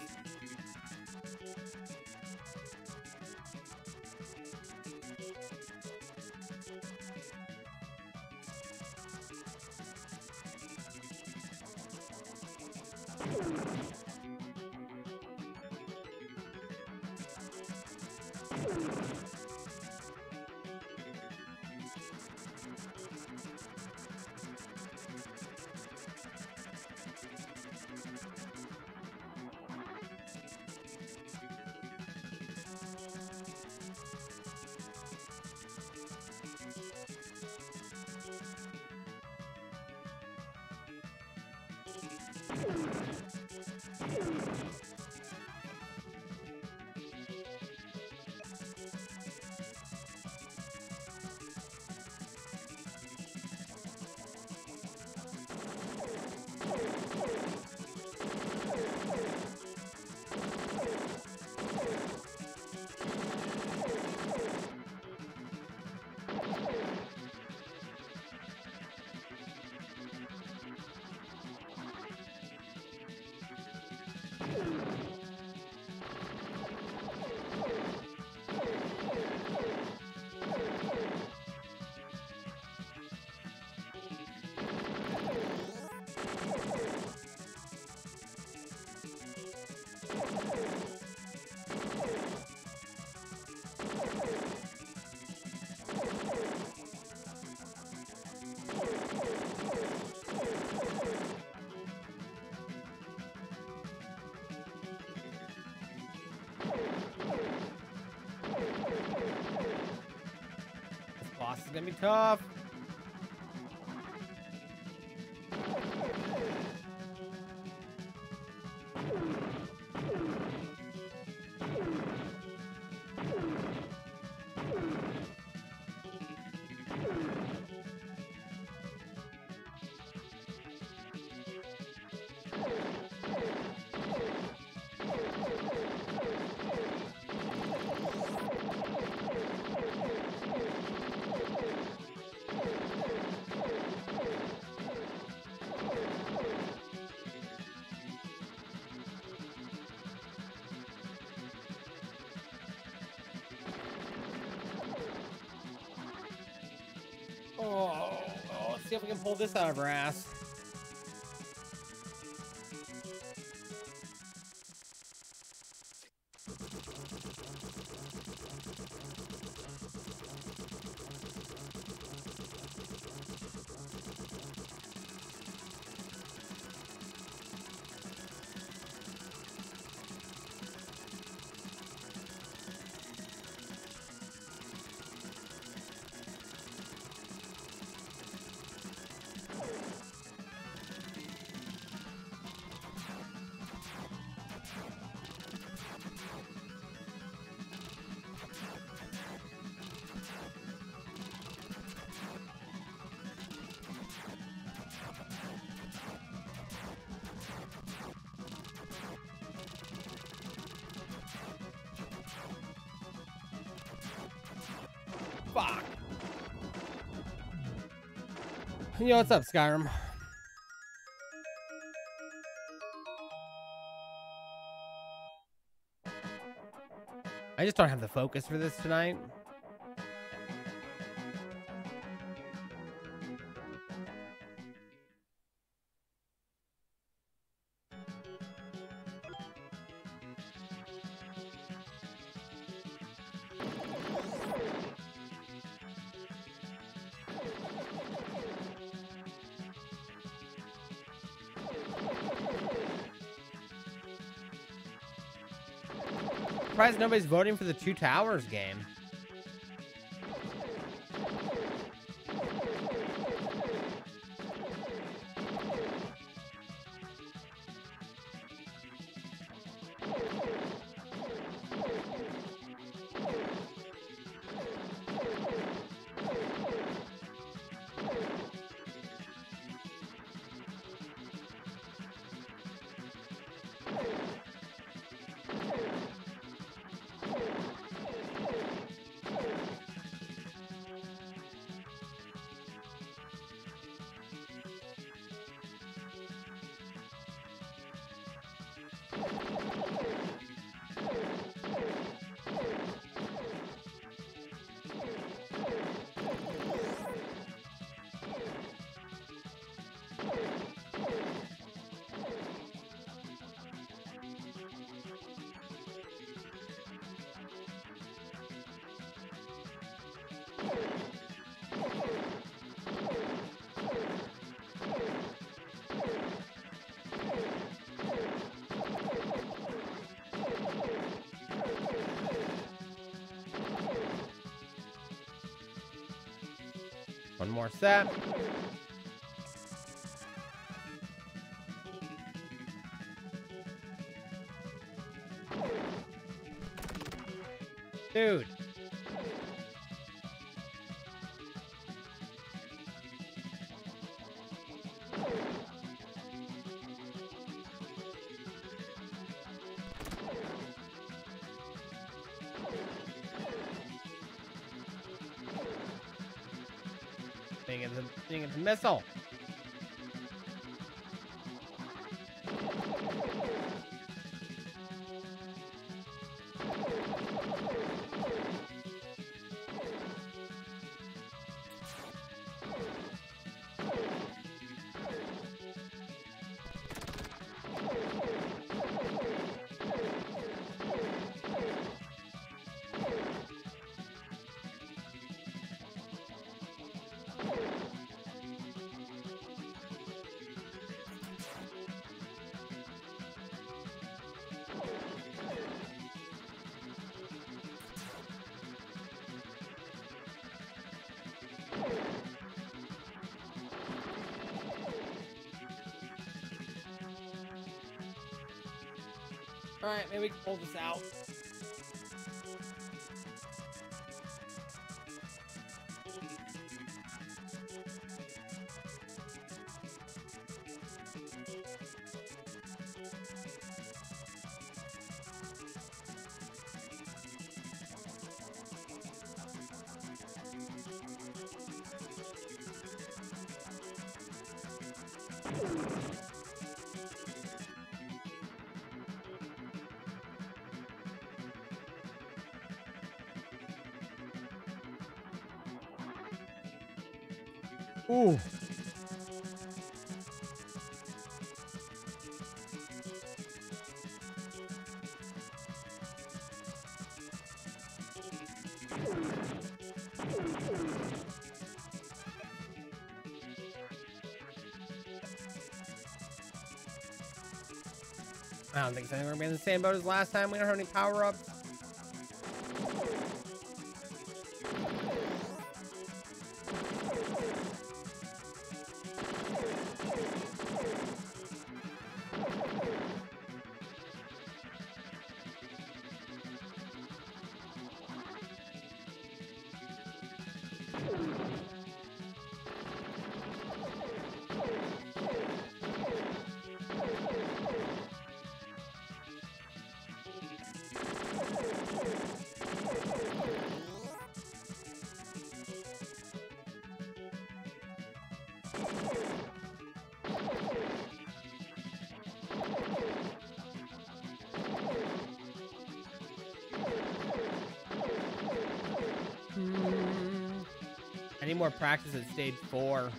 is gonna be tough. Oh, let's see if we can pull this out of our ass. Fuck. Yo, what's up, Skyrim? I just don't have the focus for this tonight. Surprised nobody's voting for the Two Towers game. One more set. Dude. Thing is a missile. All right, maybe we can pull this out. Ooh. I don't think so. We're gonna be in the same boat as last time. We don't have any power-ups. I need more practice at stage 4.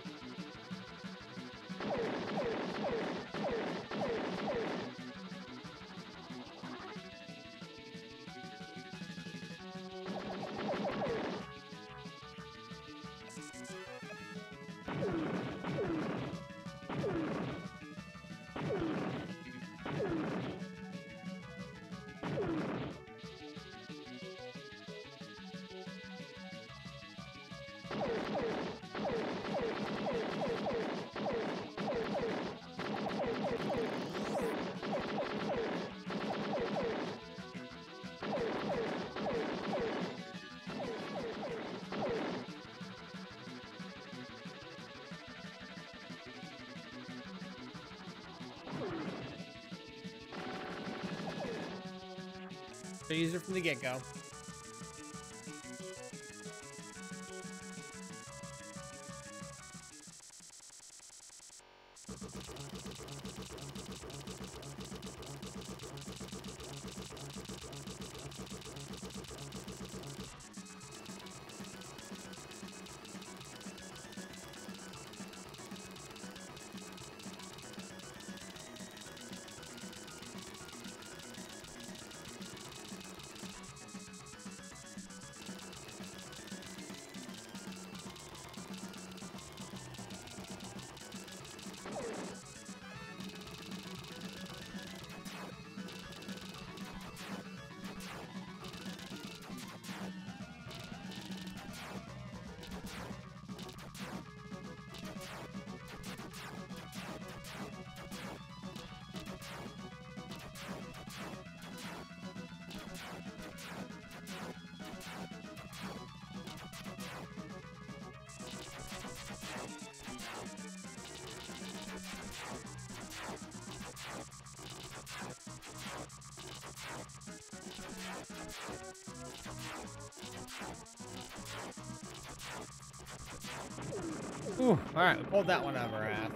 So use it from the get-go. Ooh, all right, we pulled that one out of our ass.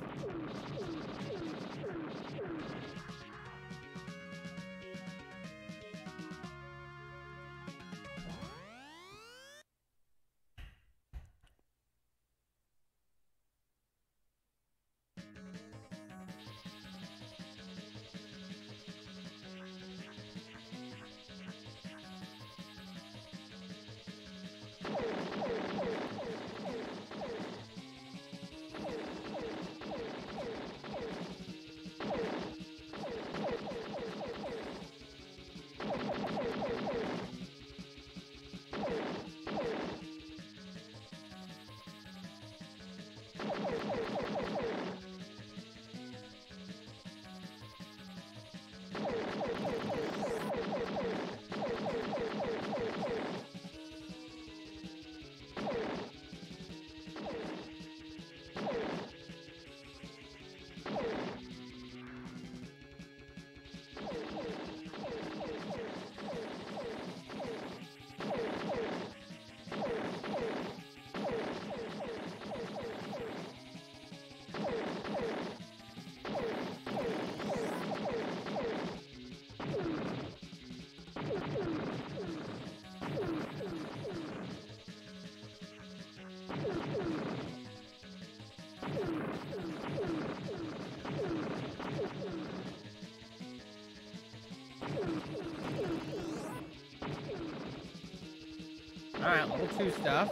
Alright, level 2 stuff.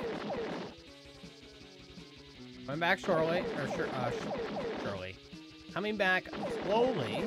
Coming back shortly. Or surely. Coming back slowly.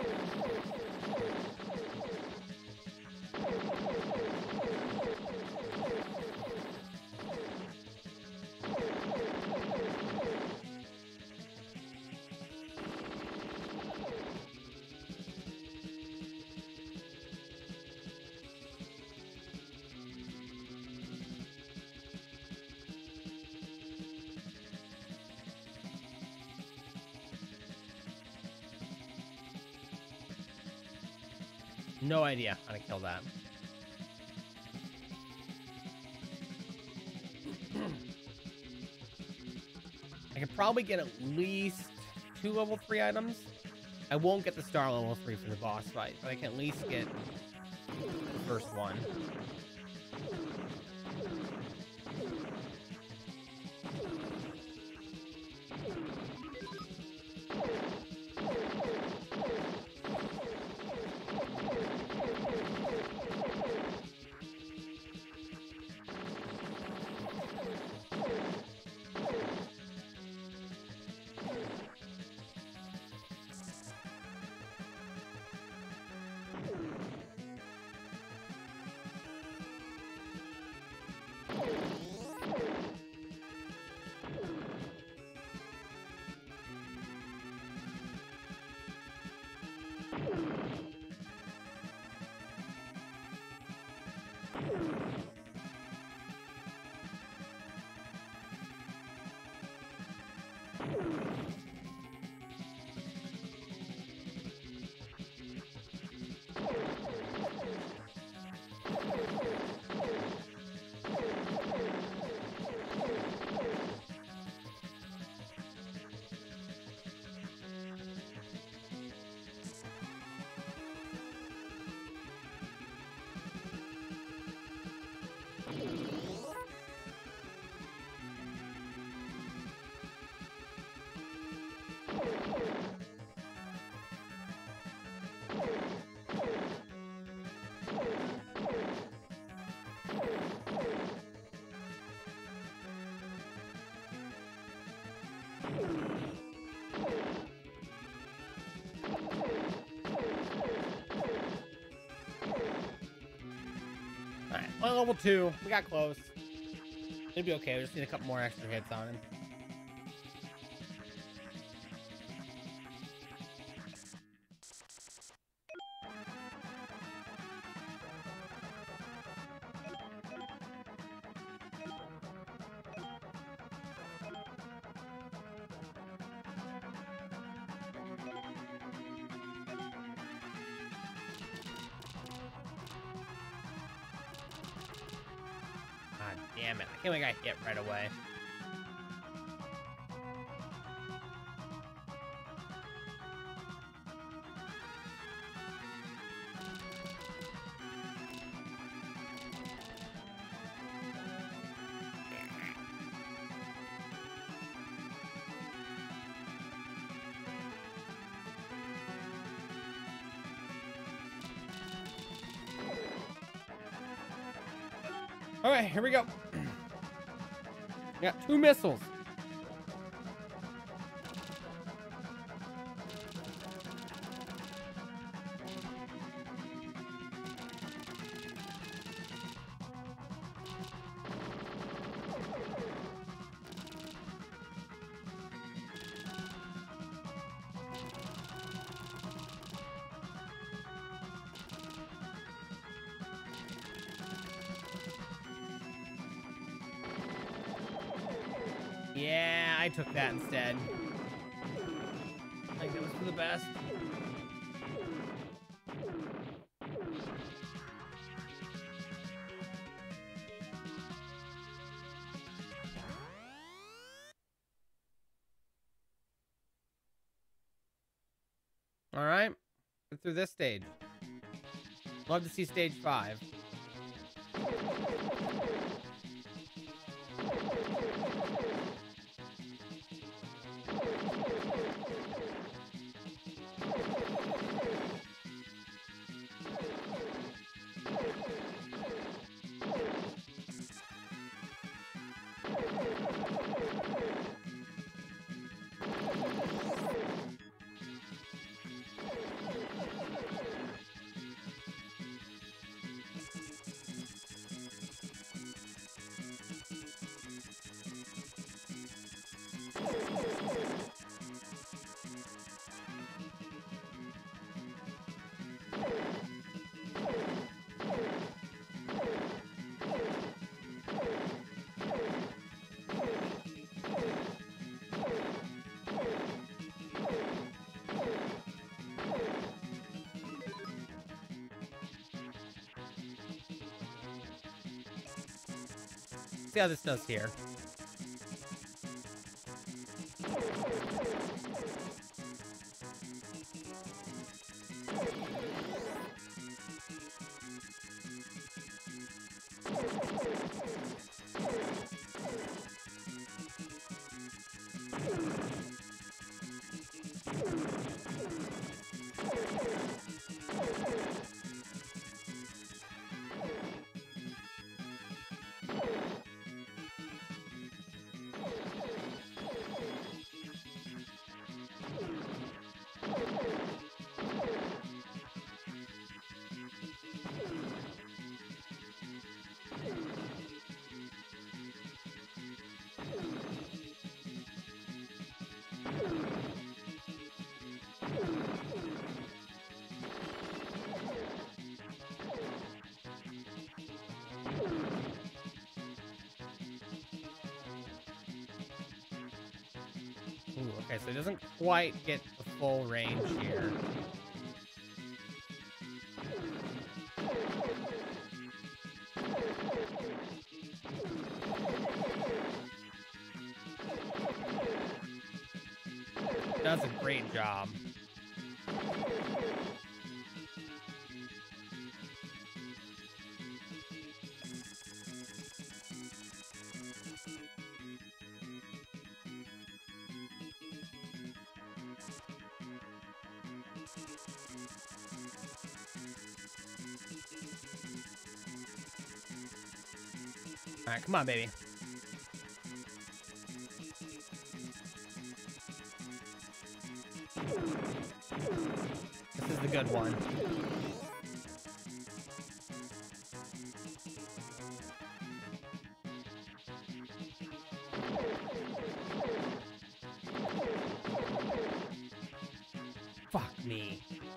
No idea how to kill that. I could probably get at least 2 level 3 items. I won't get the star level 3 for the boss fight, but I can at least get the first one. Alright, well, level 2. We got close. It'll be okay. We just need a couple more extra hits on him. God damn it. I can't believe I got hit right away. All right, here we go. Got 2 missiles. Yeah, I took that instead. I think that was for the best. All right, get through this stage. Love to see stage 5. see how this does here. Ooh, okay, so it doesn't quite get the full range here. Does a great job. All right, come on, baby. This is the good one. Fuck me.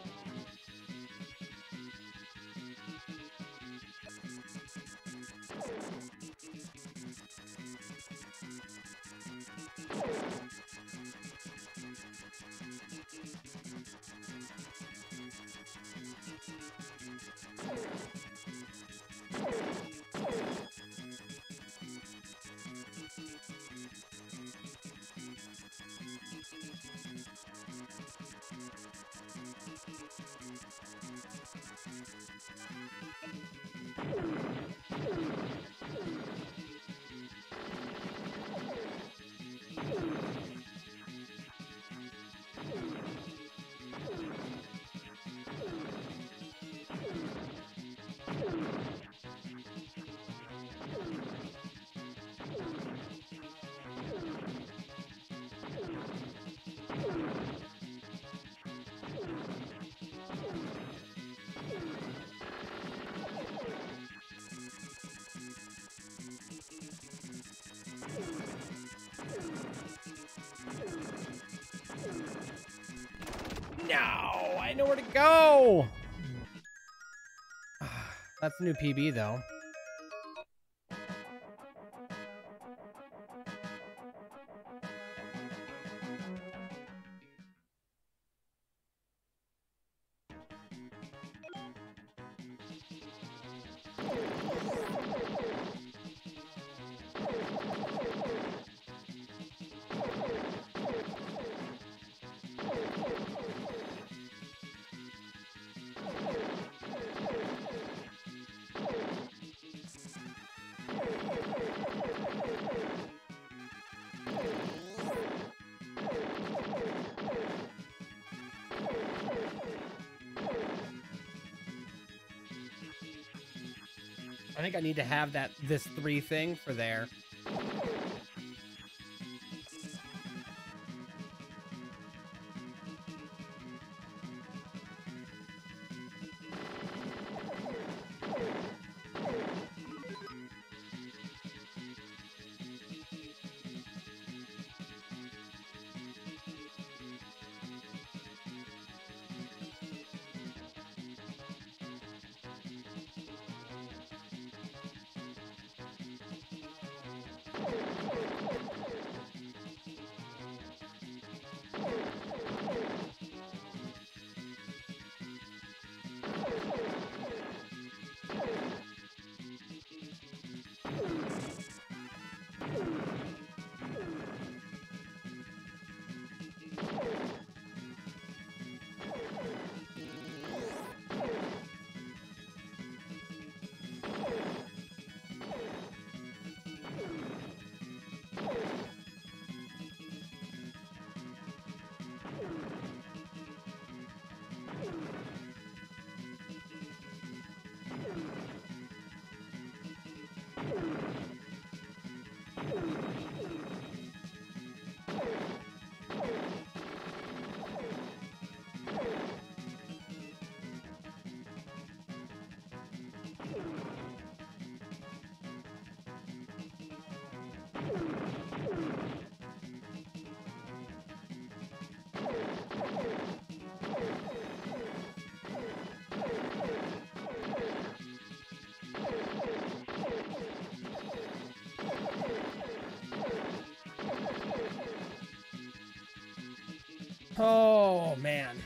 No, I know where to go. That's a new PB, though. I think I need to have this 3 thing for there. Oh, man.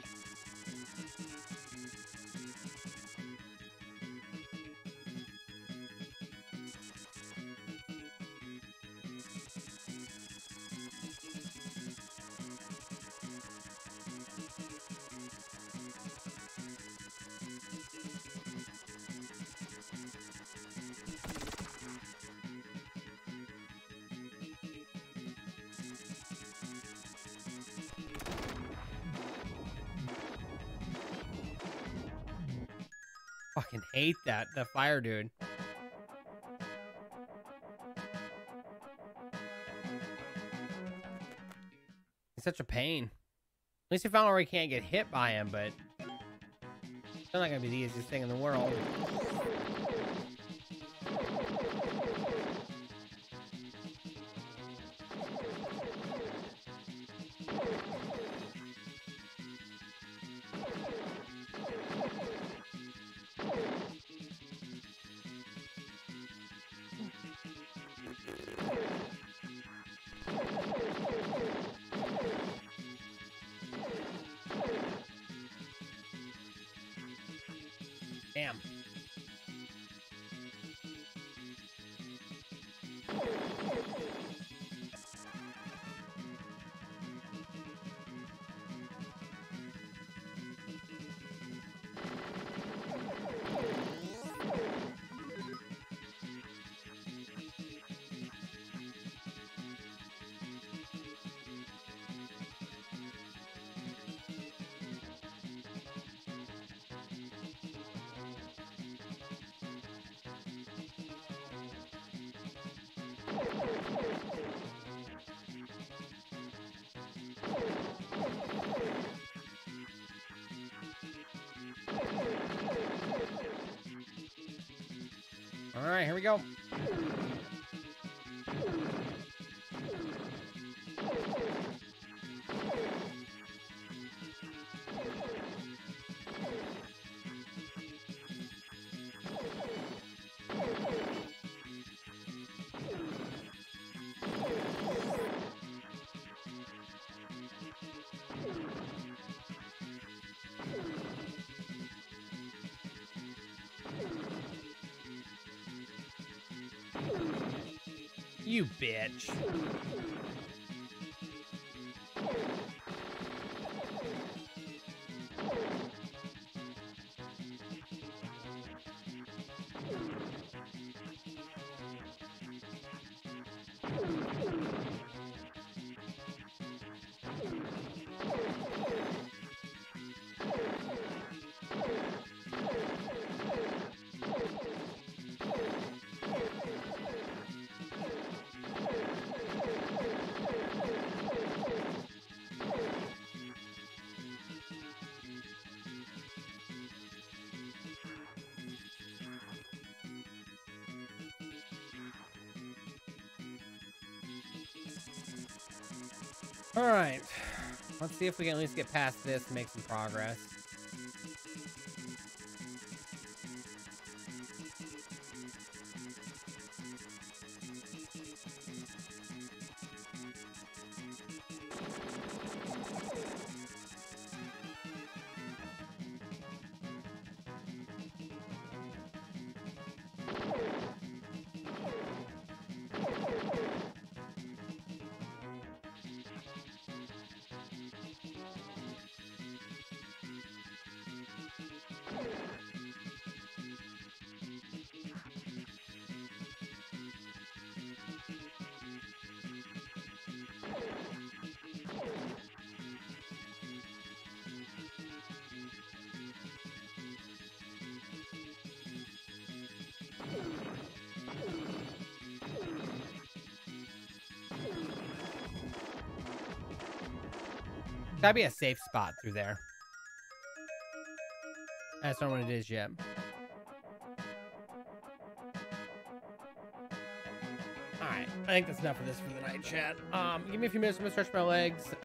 Fucking hate that. The fire dude. He's such a pain. At least I found where he can't get hit by him, but it's not gonna be the easiest thing in the world. Damn. All right, here we go. You bitch. All right, let's see if we can at least get past this and make some progress. Gotta be a safe spot through there. I just don't know what it is yet. Alright, I think that's enough of this for the night, chat. Give me a few minutes. I'm gonna stretch my legs.